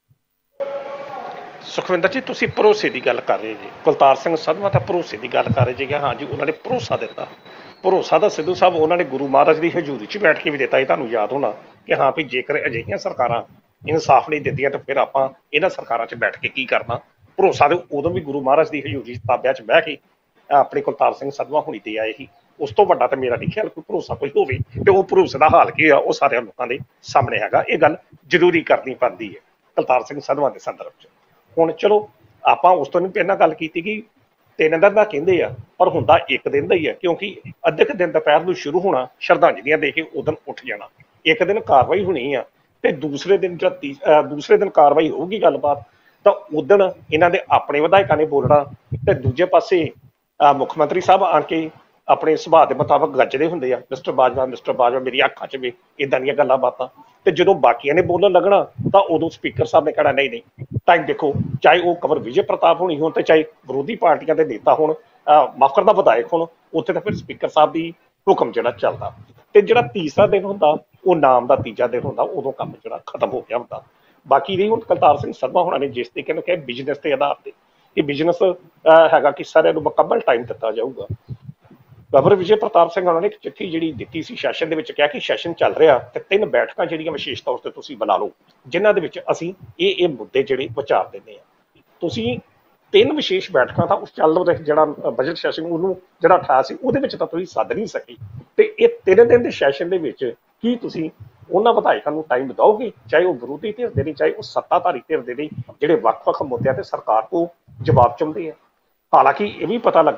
ਸੁਖਵਿੰਦਰ ਜੀ, ਤੁਸੀਂ ਭਰੋਸੇ ਦੀ ਗੱਲ ਕਰ ਰਹੇ ਜੀ, ਕੁਲਤਾਰ ਸਿੰਘ ਸੰਧਵਾ ਤਾਂ ਭਰੋਸੇ ਦੀ ਗੱਲ ਕਰ ਰਹੇ ਜੀ। ਹਾਂ ਜੀ, ਉਹਨਾਂ ਨੇ ਭਰੋਸਾ ਦਿੱਤਾ। ਭਰੋਸਾ ਤਾਂ ਸਿੱਧੂ ਸਾਹਿਬ ਉਹਨਾਂ ਨੇ ਗੁਰੂ ਮਹਾਰਾਜ ਦੀ ਹਜ਼ੂਰੀ 'ਚ ਬੈਠ ਕੇ ਵੀ ਦਿੱਤਾ। ਇਹ ਤੁਹਾਨੂੰ ਯਾਦ ਹੋਣਾ ਕਿ ਹਾਂ ਵੀ ਜੇਕਰ ਅਜਿਹੀਆਂ ਸਰਕਾਰਾਂ ਇਨਸਾਫ ਨਹੀਂ ਦਿੰਦੀਆਂ ਤਾਂ ਫਿਰ ਆਪਾਂ ਇਹਨਾਂ ਸਰਕਾਰਾਂ 'ਚ ਬੈਠ ਕੇ ਕੀ ਕਰਨਾ। ਭਰੋਸਾ ਤੇ ਉਦੋਂ ਵੀ ਗੁਰੂ ਮਹਾਰਾਜ ਦੀ ਹਜ਼ੂਰੀ ਤਾਬਿਆਂ 'ਚ ਬਹਿ ਕੇ ਆਪਣੇ ਕੁਲਤਾਰ ਸਿੰਘ ਸੰਧਵਾ ਹੁਣੀ ਤੇ ਆਏ ਸੀ। ਉਸ ਤੋਂ ਵੱਡਾ ਤਾਂ ਮੇਰਾ ਨਹੀਂ ਖਿਆਲ ਕੋਈ ਭਰੋਸਾ ਕੋਈ ਹੋਵੇ, ਤੇ ਉਹ ਭਰੋਸੇ ਦਾ ਹਾਲ ਕੀ ਆ ਉਹ ਸਾਰਿਆਂ ਲੋਕਾਂ ਦੇ ਸਾਹਮਣੇ ਹੈਗਾ। ਇਹ ਗੱਲ ਜ਼ਰੂਰੀ ਕਰਨੀ ਪੈਂਦੀ ਹੈ ਕੁਲਤਾਰ ਸਿੰਘ ਸੰਧਵਾ ਦੇ ਸੰਦਰਭ 'ਚ। ਹੁਣ ਚਲੋ ਆਪਾਂ ਉਸ ਤੋਂ ਵੀ ਪਹਿਲਾਂ ਗੱਲ ਕੀਤੀ ਕਿ ਤਿੰਨ ਦਿਨ ਦਾ ਕਹਿੰਦੇ ਆ, ਪਰ ਹੁੰਦਾ ਇੱਕ ਦਿਨ ਦਾ ਹੀ ਹੈ, ਕਿਉਂਕਿ ਅੱਧੇ ਕੁ ਦਿਨ ਦੁਪਹਿਰ ਨੂੰ ਸ਼ੁਰੂ ਹੋਣਾ, ਸ਼ਰਧਾਂਜਲੀਆਂ ਦੇ ਕੇ ਉਦੋਂ ਉੱਠ ਜਾਣਾ। ਇੱਕ ਦਿਨ ਕਾਰਵਾਈ ਹੋਣੀ ਆ ਤੇ ਦੂਸਰੇ ਦਿਨ ਜਦ ਦੂਸਰੇ ਦਿਨ ਕਾਰਵਾਈ ਹੋਊਗੀ ਗੱਲਬਾਤ, ਤਾਂ ਉਦਣ ਇਹਨਾਂ ਦੇ ਆਪਣੇ ਵਿਧਾਇਕਾਂ ਨੇ ਬੋਲਣਾ, ਤੇ ਦੂਜੇ ਪਾਸੇ ਮੁੱਖ ਮੰਤਰੀ ਸਾਹਿਬ ਆ ਕੇ ਆਪਣੇ ਸੁਭਾਅ ਦੇ ਮੁਤਾਬਕ ਗੱਜਦੇ ਹੁੰਦੇ ਆ, ਮਿਸਟਰ ਬਾਜਵਾ ਮਿਸਟਰ ਬਾਜਵਾ ਮੇਰੀ ਅੱਖਾਂ 'ਚ ਵੀ ਇੱਦਾਂ ਦੀਆਂ ਗੱਲਾਂ ਬਾਤਾਂ। ਤੇ ਜਦੋਂ ਬਾਕੀਆਂ ਨੇ ਬੋਲਣ ਲੱਗਣਾ ਤਾਂ ਉਦੋਂ ਸਪੀਕਰ ਸਾਹਿਬ ਨੇ ਕਹਿਣਾ ਨਹੀਂ ਨਹੀਂ ਟਾਈਮ ਦੇਖੋ, ਚਾਹੇ ਉਹ ਕੰਵਰ ਵਿਜੇ ਪ੍ਰਤਾਪ ਹੋਣੀ ਹੋਣ ਤੇ ਚਾਹੇ ਵਿਰੋਧੀ ਪਾਰਟੀਆਂ ਦੇ ਨੇਤਾ ਹੋਣ, ਮਾਫ਼ ਕਰਦਾ ਵਿਧਾਇਕ ਹੋਣ, ਉੱਥੇ ਤਾਂ ਫਿਰ ਸਪੀਕਰ ਸਾਹਿਬ ਦੀ ਹੁਕਮ ਜਿਹੜਾ ਚੱਲਦਾ। ਤੇ ਜਿਹੜਾ ਤੀਸਰਾ ਦਿਨ ਹੁੰਦਾ ਉਹ ਨਾਮ ਦਾ ਤੀਜਾ ਦਿਨ ਹੁੰਦਾ, ਉਦੋਂ ਕੰਮ ਜਿਹੜਾ ਖਤਮ ਹੋ ਗਿਆ ਹੁੰਦਾ। ਬਾਕੀ ਰਹੀ ਹੁਣ ਕੁਲਤਾਰ ਸਿੰਘ ਸੰਧਵਾ ਹੋਣਾ ਨੇ ਜਿਸ ਤਰੀਕੇ ਨਾਲ ਕਿਹਾ ਬਿਜ਼ਨਸ ਦੇ ਆਧਾਰ ਤੇ, ਇਹ ਬਿਜ਼ਨਸ ਹੈਗਾ ਕਿ ਸਾਰਿਆਂ ਨੂੰ ਮੁਕੰਮਲ ਟਾਈਮ ਦਿੱਤਾ ਜਾਊਗਾ। ਕੰਵਰ ਵਿਜੇ ਪ੍ਰਤਾਪ ਸਿੰਘ ਉਹਨਾਂ ਨੇ ਇੱਕ ਚਿੱਠੀ ਜਿਹੜੀ ਦਿੱਤੀ ਸੀ ਸੈਸ਼ਨ ਦੇ ਵਿੱਚ, ਕਿਹਾ ਕਿ ਸੈਸ਼ਨ ਚੱਲ ਰਿਹਾ ਤੇ ਤਿੰਨ ਬੈਠਕਾਂ ਜਿਹੜੀਆਂ ਵਿਸ਼ੇਸ਼ ਤੌਰ ਤੇ ਤੁਸੀਂ ਬੁਲਾ ਲਓ, ਜਿਨ੍ਹਾਂ ਦੇ ਵਿੱਚ ਅਸੀਂ ਇਹ ਇਹ ਮੁੱਦੇ ਜਿਹੜੇ ਵਿਚਾਰ ਦਿੰਦੇ ਹਾਂ। ਤੁਸੀਂ ਤਿੰਨ ਵਿਸ਼ੇਸ਼ ਬੈਠਕਾਂ ਤਾਂ ਉਸ ਚੱਲ ਰਿਹਾ ਜਿਹੜਾ ਬਜਟ ਸੈਸ਼ਨ ਉਹਨੂੰ ਜਿਹੜਾ ਅਠਾਇਆ ਸੀ ਉਹਦੇ ਵਿੱਚ ਤਾਂ ਤੁਸੀਂ ਸੱਦ ਨਹੀਂ ਸਕੇ, ਤੇ ਇਹ ਤਿੰਨ ਦਿਨ ਦੇ ਸੈਸ਼ਨ ਦੇ ਵਿੱਚ ਕੀ ਤੁਸੀਂ ਉਹਨਾਂ ਵਿਧਾਇਕਾਂ ਨੂੰ ਟਾਈਮ ਦਿਓਗੇ, ਚਾਹੇ ਉਹ ਵਿਰੋਧੀ ਧਿਰ ਦੇ ਨੇ ਚਾਹੇ ਉਹ ਸੱਤਾਧਾਰੀ ਧਿਰ ਦੇ ਨੇ, ਜਿਹੜੇ ਵੱਖ ਵੱਖ ਮੁੱਦਿਆਂ ਤੇ ਸਰਕਾਰ ਤੋਂ ਜਵਾਬ ਚਾਹੁੰਦੇ ਆ? ਹਾਲਾਂਕਿ ਇਹ ਵੀ ਪਤਾ ਲੱਗਾ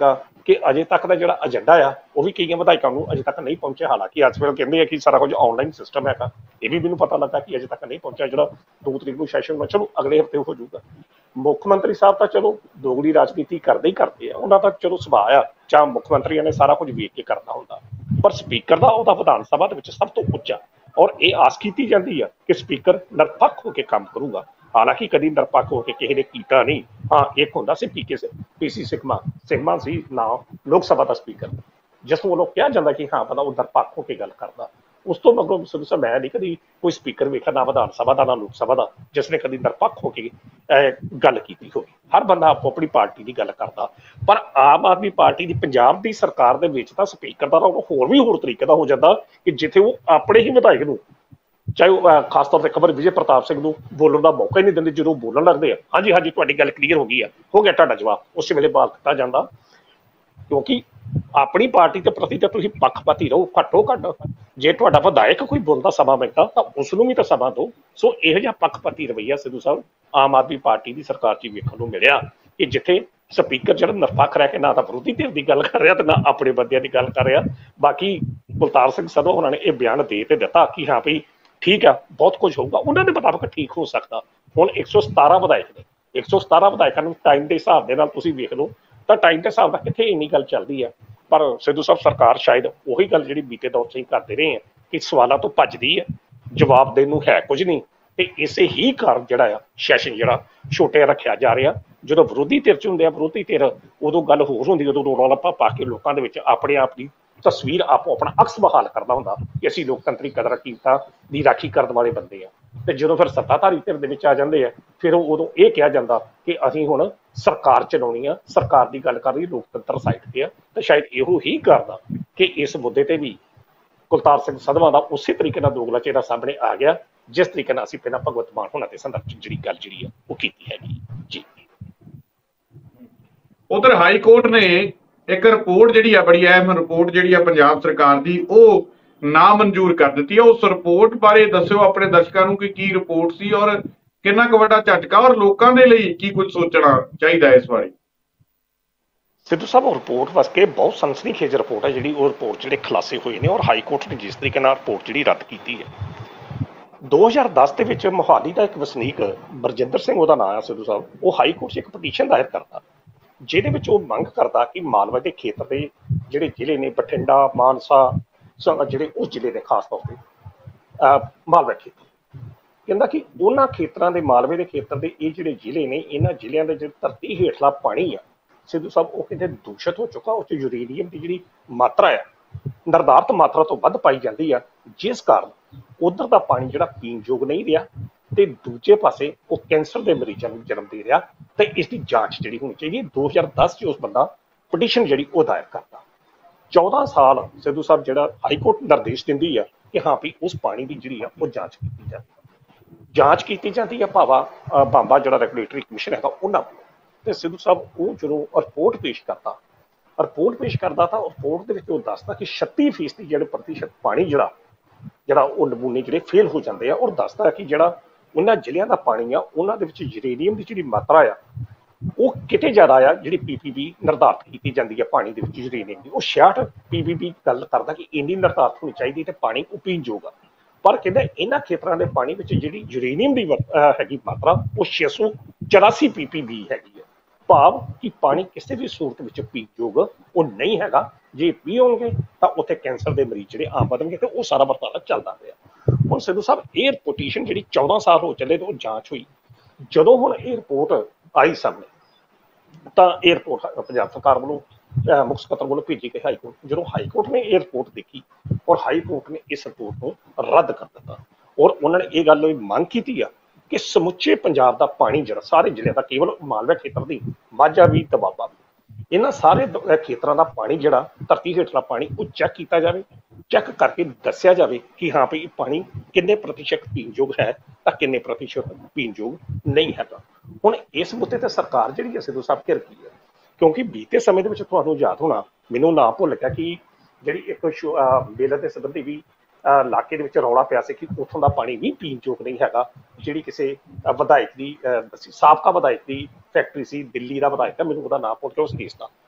ਕਿ ਅਜੇ ਤੱਕ ਦਾ ਜਿਹੜਾ ਏਜੰਡਾ ਆ ਉਹ ਵੀ ਕਈਆਂ ਵਿਧਾਇਕਾਂ ਨੂੰ ਅਜੇ ਤੱਕ ਨਹੀਂ ਪਹੁੰਚਿਆ। ਹਾਲਾਂਕਿ ਅੱਜ ਵੇਲੇ ਕਹਿੰਦੇ ਆ ਕਿ ਸਾਰਾ ਕੁਝ ਆਨਲਾਈਨ ਸਿਸਟਮ ਹੈਗਾ, ਇਹ ਵੀ ਮੈਨੂੰ ਪਤਾ ਲੱਗਾ ਕਿ ਅਜੇ ਤੱਕ ਨਹੀਂ ਪਹੁੰਚਿਆ। ਜਿਹੜਾ ਦੋ ਤਰੀਕ ਨੂੰ ਸੈਸ਼ਨ ਹੋਣਾ, ਚਲੋ ਅਗਲੇ ਹਫ਼ਤੇ ਹੋ ਜਾਊਗਾ। ਮੁੱਖ ਮੰਤਰੀ ਸਾਹਿਬ ਤਾਂ ਚਲੋ ਦੋਗਲੀ ਰਾਜਨੀਤੀ ਕਰਦੇ ਹੀ ਕਰਦੇ ਆ, ਉਹਨਾਂ ਦਾ ਚਲੋ ਸੁਭਾਅ ਆ, ਜਾਂ ਮੁੱਖ ਮੰਤਰੀਆਂ ਨੇ ਸਾਰਾ ਕੁਝ ਵੇਖ ਕੇ ਕਰਨਾ ਹੁੰਦਾ, ਪਰ ਸਪੀਕਰ ਦਾ ਉਹਦਾ ਵਿਧਾਨ ਸਭਾ ਦੇ ਵਿੱਚ ਸਭ ਤੋਂ ਉੱਚਾ, ਔਰ ਇਹ ਆਸ ਕੀਤੀ ਜਾਂਦੀ ਆ ਕਿ ਸਪੀਕਰ ਨਿਰਪੱਖ ਹੋ ਕੇ ਕੰਮ ਕਰੂਗਾ। ਹਾਲਾਂਕਿ ਕਦੀ ਨਿਰਪੱਖ ਹੋ ਕੇ ਕਿਸੇ ਨੇ ਕੀਤਾ ਨਹੀਂ। ਹਾਂ, ਇੱਕ ਹੁੰਦਾ ਸੀ ਪੀਕੇ ਪੀ ਸੀ ਸਿਗਮਾ ਸਿਗਮਾ ਸੀ ਨਾ ਲੋਕ ਸਭਾ ਦਾ ਸਪੀਕਰ, ਜਿਸ ਨੂੰ ਵੱਲੋਂ ਕਿਹਾ ਜਾਂਦਾ ਕਿ ਹਾਂ ਪਤਾ ਉਹ ਨਿਰਪੱਖ ਹੋ ਕੇ ਗੱਲ ਕਰਦਾ। ਉਸ ਤੋਂ ਮਗਰੋਂ ਸਿੱਧੂ ਸਾਹਿਬ ਮੈਂ ਨਹੀਂ ਕਦੀ ਕੋਈ ਸਪੀਕਰ ਵੇਖਿਆ, ਨਾ ਵਿਧਾਨ ਸਭਾ ਦਾ ਨਾ ਲੋਕ ਸਭਾ ਦਾ, ਜਿਸ ਨੇ ਕਦੀ ਨਿਰਪੱਖ ਹੋ ਕੇ ਗੱਲ ਕੀਤੀ ਹੋਵੇ। ਹਰ ਬੰਦਾ ਆਪੋ ਆਪਣੀ ਪਾਰਟੀ ਦੀ ਗੱਲ ਕਰਦਾ, ਪਰ ਆਮ ਆਦਮੀ ਪਾਰਟੀ ਦੀ ਪੰਜਾਬ ਦੀ ਸਰਕਾਰ ਦੇ ਵਿੱਚ ਤਾਂ ਸਪੀਕਰ ਦਾ ਰੋਲ ਹੋਰ ਵੀ ਹੋਰ ਤਰੀਕੇ ਦਾ ਹੋ ਜਾਂਦਾ ਕਿ ਜਿੱਥੇ ਉਹ ਆਪਣੇ ਹੀ ਵਿਧਾਇਕ ਨੂੰ, ਚਾਹੇ ਉਹ ਖਾਸ ਤੌਰ ਤੇ ਖਬਰ ਵਿਜੇ ਪ੍ਰਤਾਪ ਸਿੰਘ ਨੂੰ ਬੋਲਣ ਦਾ ਮੌਕਾ ਹੀ ਨਹੀਂ ਦਿੰਦੇ। ਜਦੋਂ ਬੋਲਣ ਲੱਗਦੇ ਆ, ਹਾਂਜੀ ਹਾਂਜੀ ਤੁਹਾਡੀ ਗੱਲ ਕਲੀਅਰ ਹੋ ਗਈ ਆ, ਹੋ ਗਿਆ ਤੁਹਾਡਾ ਜਵਾਬ, ਉਸੇ ਵੇਲੇ ਬਾਲ ਦਿੱਤਾ ਜਾਂਦਾ। ਕਿਉਂਕਿ ਆਪਣੀ ਪਾਰਟੀ ਦੇ ਪ੍ਰਤੀ ਤਾਂ ਤੁਸੀਂ ਪੱਖਪਾਤੀ ਰਹੋ ਘੱਟੋ ਘੱਟ। ਜੇ ਤੁਹਾਡਾ ਵਿਧਾਇਕ ਕੋਈ ਬੋਲਦਾ ਸਮਾਂ ਮੰਗਦਾ ਤਾਂ ਉਸ ਨੂੰ ਵੀ ਤਾਂ ਸਮਾਂ ਦਿਓ। ਸੋ ਇਹੋ ਜਿਹਾ ਪੱਖਪਾਤੀ ਰਵੱਈਆ ਸਿੱਧੂ ਸਾਹਿਬ ਆਮ ਆਦਮੀ ਪਾਰਟੀ ਦੀ ਸਰਕਾਰ 'ਚ ਵੇਖਣ ਨੂੰ ਮਿਲਿਆ ਕਿ ਜਿੱਥੇ ਸਪੀਕਰ ਜਿਹੜਾ ਨਿਰਪੱਖ ਰਹਿ ਕੇ ਨਾ ਤਾਂ ਵਿਰੋਧੀ ਧਿਰ ਦੀ ਗੱਲ ਕਰ ਰਿਹਾ ਤੇ ਨਾ ਆਪਣੇ ਬੰਦਿਆਂ ਦੀ ਗੱਲ ਕਰ ਰਿਹਾ। ਬਾਕੀ ਬਲਤਾਰ ਸਿੰਘ ਸੰਧੂ ਉਹਨਾਂ ਨੇ ਇਹ ਬਿਆਨ ਦੇ ਤੇ ਦਿੱਤਾ ਕਿ ਹਾਂ ਭਈ ਠੀਕ ਆ, ਬਹੁਤ ਕੁਝ ਹੋਊਗਾ, ਉਹਨਾਂ ਦੇ ਮੁਤਾਬਕ ਠੀਕ ਹੋ ਸਕਦਾ। ਹੁਣ ਇੱਕ ਸੌ ਸਤਾਰਾਂ ਵਿਧਾਇਕ ਨੇ, ਇੱਕ ਸੌ ਸਤਾਰਾਂ ਵਿਧਾਇਕਾਂ ਨੂੰ ਟਾਈਮ ਦੇ ਹਿਸਾਬ ਦੇ ਨਾਲ ਤੁਸੀਂ ਵੇਖ ਲਓ ਤਾਂ ਟਾਈਮ ਦੇ ਹਿਸਾਬ ਨਾਲ ਕਿੱਥੇ ਇੰਨੀ ਗੱਲ ਚੱਲਦੀ ਆ। ਪਰ ਸਿੱਧੂ ਸਾਹਿਬ ਸਰਕਾਰ ਸ਼ਾਇਦ ਉਹੀ ਗੱਲ ਜਿਹੜੀ ਬੀਤੇ ਦੌਰ 'ਚ ਹੀ ਕਰਦੇ ਰਹੇ ਆ ਕਿ ਸਵਾਲਾਂ ਤੋਂ ਭੱਜਦੀ ਹੈ, ਜਵਾਬ ਦੇਣ ਨੂੰ ਹੈ ਕੁਝ ਨਹੀਂ। ਤੇ ਇਸੇ ਹੀ ਕਾਰਨ ਜਿਹੜਾ ਆ ਸੈਸ਼ਨ ਜਿਹੜਾ ਛੋਟੇ ਰੱਖਿਆ ਜਾ ਰਿਹਾ। ਜਦੋਂ ਵਿਰੋਧੀ ਧਿਰ 'ਚ ਹੁੰਦੇ ਆ ਵਿਰੋਧੀ ਧਿਰ, ਉਦੋਂ ਗੱਲ ਹੋਰ ਹੁੰਦੀ, ਉਦੋਂ ਰੌਲਾ ਰੱਪਾ ਪਾ ਕੇ ਲੋਕਾਂ ਦੇ ਵਿੱਚ ਆਪਣੇ ਆਪ ਦੀ ਤਸਵੀਰ ਆਪੋ ਆਪਣਾ ਅਕਸ ਬਹਾਲ ਕਰਦਾ ਹੁੰਦਾ ਕਿ ਅਸੀਂ ਲੋਕਤੰਤਰੀ ਕਦਰਾਂ ਕੀਮਤਾਂ ਦੀ ਰਾਖੀ ਕਰਨ ਵਾਲੇ ਬੰਦੇ ਆ। ਤੇ ਜਦੋਂ ਫਿਰ ਸੱਤਾਧਾਰੀ ਧਿਰ ਦੇ ਵਿੱਚ ਆ ਜਾਂਦੇ ਆ, ਫਿਰ ਉਹ ਉਦੋਂ ਇਹ ਕਿਹਾ ਜਾਂਦਾ ਕਿ ਅਸੀਂ ਹੁਣ ਸਰਕਾਰ ਚਲਾਉਣੀ ਆ, ਸਰਕਾਰ ਦੀ ਗੱਲ ਕਰ ਰਹੀ, ਲੋਕਤੰਤਰ ਸਾਈਡ ਤੇ ਆ। ਤੇ ਸ਼ਾਇਦ ਇਹੋ ਹੀ ਕਰਦਾ ਕਿ ਇਸ ਮੁੱਦੇ ਤੇ ਵੀ ਕੁਲਤਾਰ ਸਿੰਘ ਸੰਧਵਾਂ ਦਾ ਉਸੇ ਤਰੀਕੇ ਨਾਲ ਦੋਗਲਾ ਚਿਹਰਾ ਸਾਹਮਣੇ ਆ ਗਿਆ, ਜਿਸ ਤਰੀਕੇ ਨਾਲ ਅਸੀਂ ਪਹਿਲਾਂ ਭਗਵੰਤ ਮਾਨ ਹੋਣਾ ਦੇ ਸੰਦਰਭ 'ਚ ਜਿਹੜੀ ਗੱਲ ਜਿਹੜੀ ਆ ਉਹ ਕੀਤੀ ਹੈਗੀ ਜੀ। ਉਧਰ ਹਾਈ ਕੋਰਟ ਨੇ ਇੱਕ ਰਿਪੋਰਟ ਜਿਹੜੀ ਆ, ਬੜੀ ਅਹਿਮ ਰਿਪੋਰਟ ਜਿਹੜੀ ਆ ਪੰਜਾਬ ਸਰਕਾਰ ਦੀ, ਉਹ ਨਾ ਮਨਜ਼ੂਰ ਕਰ ਦਿੱਤੀ ਹੈ। ਉਸ ਰਿਪੋਰਟ ਬਾਰੇ ਦੱਸਿਓ ਆਪਣੇ ਦਰਸ਼ਕਾਂ ਨੂੰ ਕਿ ਕੀ ਰਿਪੋਰਟ ਸੀ ਔਰ ਕਿੰਨਾ ਕੁ ਵੱਡਾ ਝਟਕਾ, ਔਰ ਲੋਕਾਂ ਦੇ ਲਈ ਕੀ ਕੁਝ ਸੋਚਣਾ ਚਾਹੀਦਾ ਇਸ ਬਾਰੇ। ਸਿੱਧੂ ਸਾਹਿਬ, ਉਹ ਰਿਪੋਰਟ ਵਾਸਤੇ ਬਹੁਤ ਸਨਸਨੀਖੇਜ਼ ਰਿਪੋਰਟ ਹੈ ਜਿਹੜੀ, ਉਹ ਰਿਪੋਰਟ ਜਿਹੜੇ ਖੁਲਾਸੇ ਹੋਏ ਨੇ ਔਰ ਹਾਈ ਕੋਰਟ ਨੇ ਜਿਸ ਤਰੀਕੇ ਨਾਲ ਰਿਪੋਰਟ ਜਿਹੜੀ ਰੱਦ ਕੀਤੀ ਹੈ। ਦੋ ਹਜ਼ਾਰ ਦਸ ਦੇ ਵਿੱਚ ਮੋਹਾਲੀ ਦਾ ਇੱਕ ਵਸਨੀਕ ਬਰਜਿੰਦਰ ਸਿੰਘ ਉਹਦਾ ਨਾਂ ਆ ਸਿੱਧੂ ਸਾਹਿਬ, ਉਹ ਹਾਈ ਕੋਰਟ 'ਚ ਇੱਕ ਪਟੀਸ਼ਨ ਦਾਇਰ ਕਰਦਾ ਜਿਹਦੇ ਵਿੱਚ ਉਹ ਮੰਗ ਕਰਦਾ ਕਿ ਮਾਲਵਾ ਦੇ ਖੇਤਰ ਦੇ ਜਿਹੜੇ ਜ਼ਿਲ੍ਹੇ ਨੇ, ਬਠਿੰਡਾ, ਮਾਨਸਾ, ਜਿਹੜੇ ਉਸ ਜ਼ਿਲ੍ਹੇ ਦੇ ਖਾਸ ਤੌਰ ਤੇ ਮਾਲਵਾ ਖੇਤਰ, ਕਹਿੰਦਾ ਕਿ ਉਹਨਾਂ ਖੇਤਰਾਂ ਦੇ, ਮਾਲਵੇ ਦੇ ਖੇਤਰ ਦੇ ਇਹ ਜਿਹੜੇ ਜ਼ਿਲ੍ਹੇ ਨੇ, ਇਹਨਾਂ ਜ਼ਿਲ੍ਹਿਆਂ ਦੇ ਜਿਹੜੇ ਧਰਤੀ ਹੇਠਲਾ ਪਾਣੀ ਆ ਸਿੱਧੂ ਸਾਹਿਬ, ਉਹ ਕਿਤੇ ਦੂਸ਼ਿਤ ਹੋ ਚੁੱਕਾ। ਉਹ 'ਚ ਯੂਰੇਨੀਅਮ ਦੀ ਜਿਹੜੀ ਮਾਤਰਾ ਆ ਨਿਰਧਾਰਤ ਮਾਤਰਾ ਤੋਂ ਵੱਧ ਪਾਈ ਜਾਂਦੀ ਆ, ਜਿਸ ਕਾਰਨ ਉਧਰ ਦਾ ਪਾਣੀ ਜਿਹੜਾ ਪੀਣ ਯੋਗ ਨਹੀਂ ਰਿਹਾ ਤੇ ਦੂਜੇ ਪਾਸੇ ਉਹ ਕੈਂਸਰ ਦੇ ਮਰੀਜ਼ਾਂ ਨੂੰ ਜਨਮ ਦੇ ਰਿਹਾ। ਤੇ ਇਸ ਦੀ ਜਾਂਚ ਜਿਹੜੀ ਹੋਣੀ ਚਾਹੀਦੀ। ਦੋ ਹਜ਼ਾਰ ਦਸ 'ਚ ਉਸ ਬੰਦਾ ਪਟੀਸ਼ਨ ਜਿਹੜੀ ਉਹ ਦਾਇਰ ਕਰਦਾ। ਚੌਦਾਂ ਸਾਲ ਸਿੱਧੂ ਸਾਹਿਬ ਜਿਹੜਾ ਹਾਈ ਕੋਰਟ ਨਿਰਦੇਸ਼ ਦਿੰਦੀ ਆ ਕਿ ਹਾਂ ਵੀ ਉਸ ਪਾਣੀ ਦੀ ਜਿਹੜੀ ਆ ਉਹ ਜਾਂਚ ਕੀਤੀ ਜਾਂਦੀ ਜਾਂਚ ਕੀਤੀ ਜਾਂਦੀ ਆ ਭਾਵਾ ਬਾਂਬਾ ਜਿਹੜਾ ਰੈਗੂਲੇਟਰੀ ਕਮਿਸ਼ਨ ਹੈਗਾ ਉਹਨਾਂ ਵੱਲੋਂ। ਤੇ ਸਿੱਧੂ ਸਾਹਿਬ ਉਹ ਜਦੋਂ ਰਿਪੋਰਟ ਪੇਸ਼ ਕਰਦਾ ਰਿਪੋਰਟ ਪੇਸ਼ ਕਰਦਾ ਤਾਂ ਰਿਪੋਰਟ ਦੇ ਵਿੱਚ ਉਹ ਦੱਸਦਾ ਕਿ ਛੱਤੀ ਫੀਸਦੀ ਜਿਹੜੇ ਪ੍ਰਤੀਸ਼ਤ ਪਾਣੀ ਜਿਹੜਾ ਜਿਹੜਾ ਉਹ ਨਮੂਨੇ ਜਿਹੜੇ ਫੇਲ ਹੋ ਜਾਂਦੇ ਆ, ਔਰ ਦੱਸਦਾ ਕਿ ਜਿਹੜਾ ਉਹਨਾਂ ਜ਼ਿਲ੍ਹਿਆਂ ਦਾ ਪਾਣੀ ਆ ਉਹਨਾਂ ਦੇ ਵਿੱਚ ਯੂਰੇਨੀਅਮ ਦੀ ਜਿਹੜੀ ਮਾਤਰਾ ਆ ਉਹ ਕਿਤੇ ਜ਼ਿਆਦਾ ਆ ਜਿਹੜੀ ਪੀ ਪੀ ਬੀ ਨਿਰਧਾਰਤ ਕੀਤੀ ਜਾਂਦੀ ਹੈ ਪਾਣੀ ਦੇ ਵਿੱਚ ਯੂਰੇਨੀਅਮ ਦੀ। ਉਹ ਛਿਆਹਠ ਪੀ ਪੀ ਬੀ ਗੱਲ ਕਰਦਾ ਕਿ ਇੰਨੀ ਨਿਰਧਾਰਤ ਹੋਣੀ ਚਾਹੀਦੀ ਤੇ ਪਾਣੀ ਉਹ ਪੀਣ ਯੋਗ ਆ। ਪਰ ਕਹਿੰਦਾ ਇਹਨਾਂ ਖੇਤਰਾਂ ਦੇ ਪਾਣੀ ਵਿੱਚ ਜਿਹੜੀ ਯੂਰੇਨੀਅਮ ਦੀ ਹੈਗੀ ਮਾਤਰਾ ਉਹ ਛੇ ਸੌ ਚੁਰਾਸੀ ਪੀ ਪੀ ਬੀ ਹੈਗੀ ਹੈ। ਭਾਵ ਕਿ ਪਾਣੀ ਕਿਸੇ ਵੀ ਸੂਰਤ ਵਿੱਚ ਪੀਣ ਯੋਗ ਉਹ ਨਹੀਂ ਹੈਗਾ। ਜੇ ਪੀਓਗੇ ਤਾਂ ਉੱਥੇ ਕੈਂਸਰ ਦੇ ਮਰੀਜ਼ ਜਿਹੜੇ ਆਮ ਵਧਣਗੇ ਤੇ ਉਹ ਸਾਰਾ ਵਰਤਾਰਾ ਚੱਲਦਾ ਪਿਆ। ਹੁਣ ਸਿੱਧੂ ਸਾਹਿਬ ਇਹ ਪਟੀਸ਼ਨ ਜਿਹੜੀ ਚੌਦਾਂ ਸਾਲ ਹੋ ਚੱਲੇ ਤੇ ਉਹ ਜਾਂਚ ਹੋਈ। ਜਦੋਂ ਹੁਣ ਇਹ ਰਿਪੋਰਟ ਆਈ ਸਾਹਮਣੇ ਤਾਂ ਇਹ ਰਿਪੋਰਟ ਪੰਜਾਬ ਸਰਕਾਰ ਵੱਲੋਂ ਮੁੱਖ ਸਕੱਤਰ ਵੱਲੋਂ ਭੇਜੀ ਗਈ ਹਾਈ ਕੋਰਟ। ਜਦੋਂ ਹਾਈ ਕੋਰਟ ਨੇ ਇਹ ਰਿਪੋਰਟ ਦੇਖੀ ਔਰ ਹਾਈ ਕੋਰਟ ਨੇ ਇਸ ਰਿਪੋਰਟ ਨੂੰ ਰੱਦ ਕਰ ਦਿੱਤਾ ਔਰ ਉਹਨਾਂ ਨੇ ਇਹ ਗੱਲ ਮੰਗ ਕੀਤੀ ਆ ਕਿ ਸਮੁੱਚੇ ਪੰਜਾਬ ਦਾ ਪਾਣੀ ਜਿਹੜਾ ਸਾਰੇ ਜ਼ਿਲ੍ਹਿਆਂ ਦਾ, ਕੇਵਲ ਮਾਲਵਾ ਖੇਤਰ ਦੀ, ਮਾਝਾ ਵੀ, ਦੁਆਬਾ ਵੀ, ਇਹਨਾਂ ਸਾਰੇ ਖੇਤਰਾਂ ਦਾ ਪਾਣੀ ਜਿਹੜਾ ਧਰਤੀ ਹੇਠਲਾ ਪਾਣੀ ਉਹ ਚੈੱਕ ਕੀਤਾ ਜਾਵੇ। ਚੈੱਕ ਕਰਕੇ ਦੱਸਿਆ ਜਾਵੇ ਕਿ ਹਾਂ ਭਈ ਪਾਣੀ ਕਿੰਨੇ ਪ੍ਰਤੀਸ਼ਤ ਪੀਣਯੋਗ ਹੈ ਤਾਂ ਕਿੰਨੇ ਪ੍ਰਤੀਸ਼ਤ ਪੀਣਯੋਗ ਨਹੀਂ ਹੈਗਾ। ਹੁਣ ਇਸ ਮੁੱਦੇ ਤੇ ਸਰਕਾਰ ਜਿਹੜੀ ਹੈ ਸਿੱਧੂ ਸਾਹਿਬ ਘਿਰ ਗਈ ਹੈ, ਕਿਉਂਕਿ ਬੀਤੇ ਸਮੇਂ ਦੇ ਵਿੱਚ ਤੁਹਾਨੂੰ ਯਾਦ ਹੋਣਾ, ਮੈਨੂੰ ਨਾ ਭੁੱਲ ਗਿਆ ਕਿ ਜਿਹੜੀ ਇੱਕ ਮੇਲੇ ਦੇ ਸੰਬੰਧੀ ਵੀ ਇਲਾਕੇ ਦੇ ਵਿੱਚ ਰੌਲਾ ਪਿਆ ਸੀ ਕਿ ਉੱਥੋਂ ਦਾ ਪਾਣੀ ਵੀ ਪੀਣਯੋਗ ਨਹੀਂ ਹੈਗਾ। ਜਿਹੜੀ ਕਿਸੇ ਵਿਧਾਇਕ ਦੀ ਸਾਬਕਾ ਵਿਧਾਇਕ ਦੀ ਫੈਕਟਰੀ ਸੀ, ਦਿੱਲੀ ਦਾ ਵਿਧਾਇਕ ਹੈ, ਮੈਨੂੰ ਉਹਦਾ ਨਾਮ ਭੁੱਲ ਗਿਆ ਉਸ ਕੇਸ ਦਾ,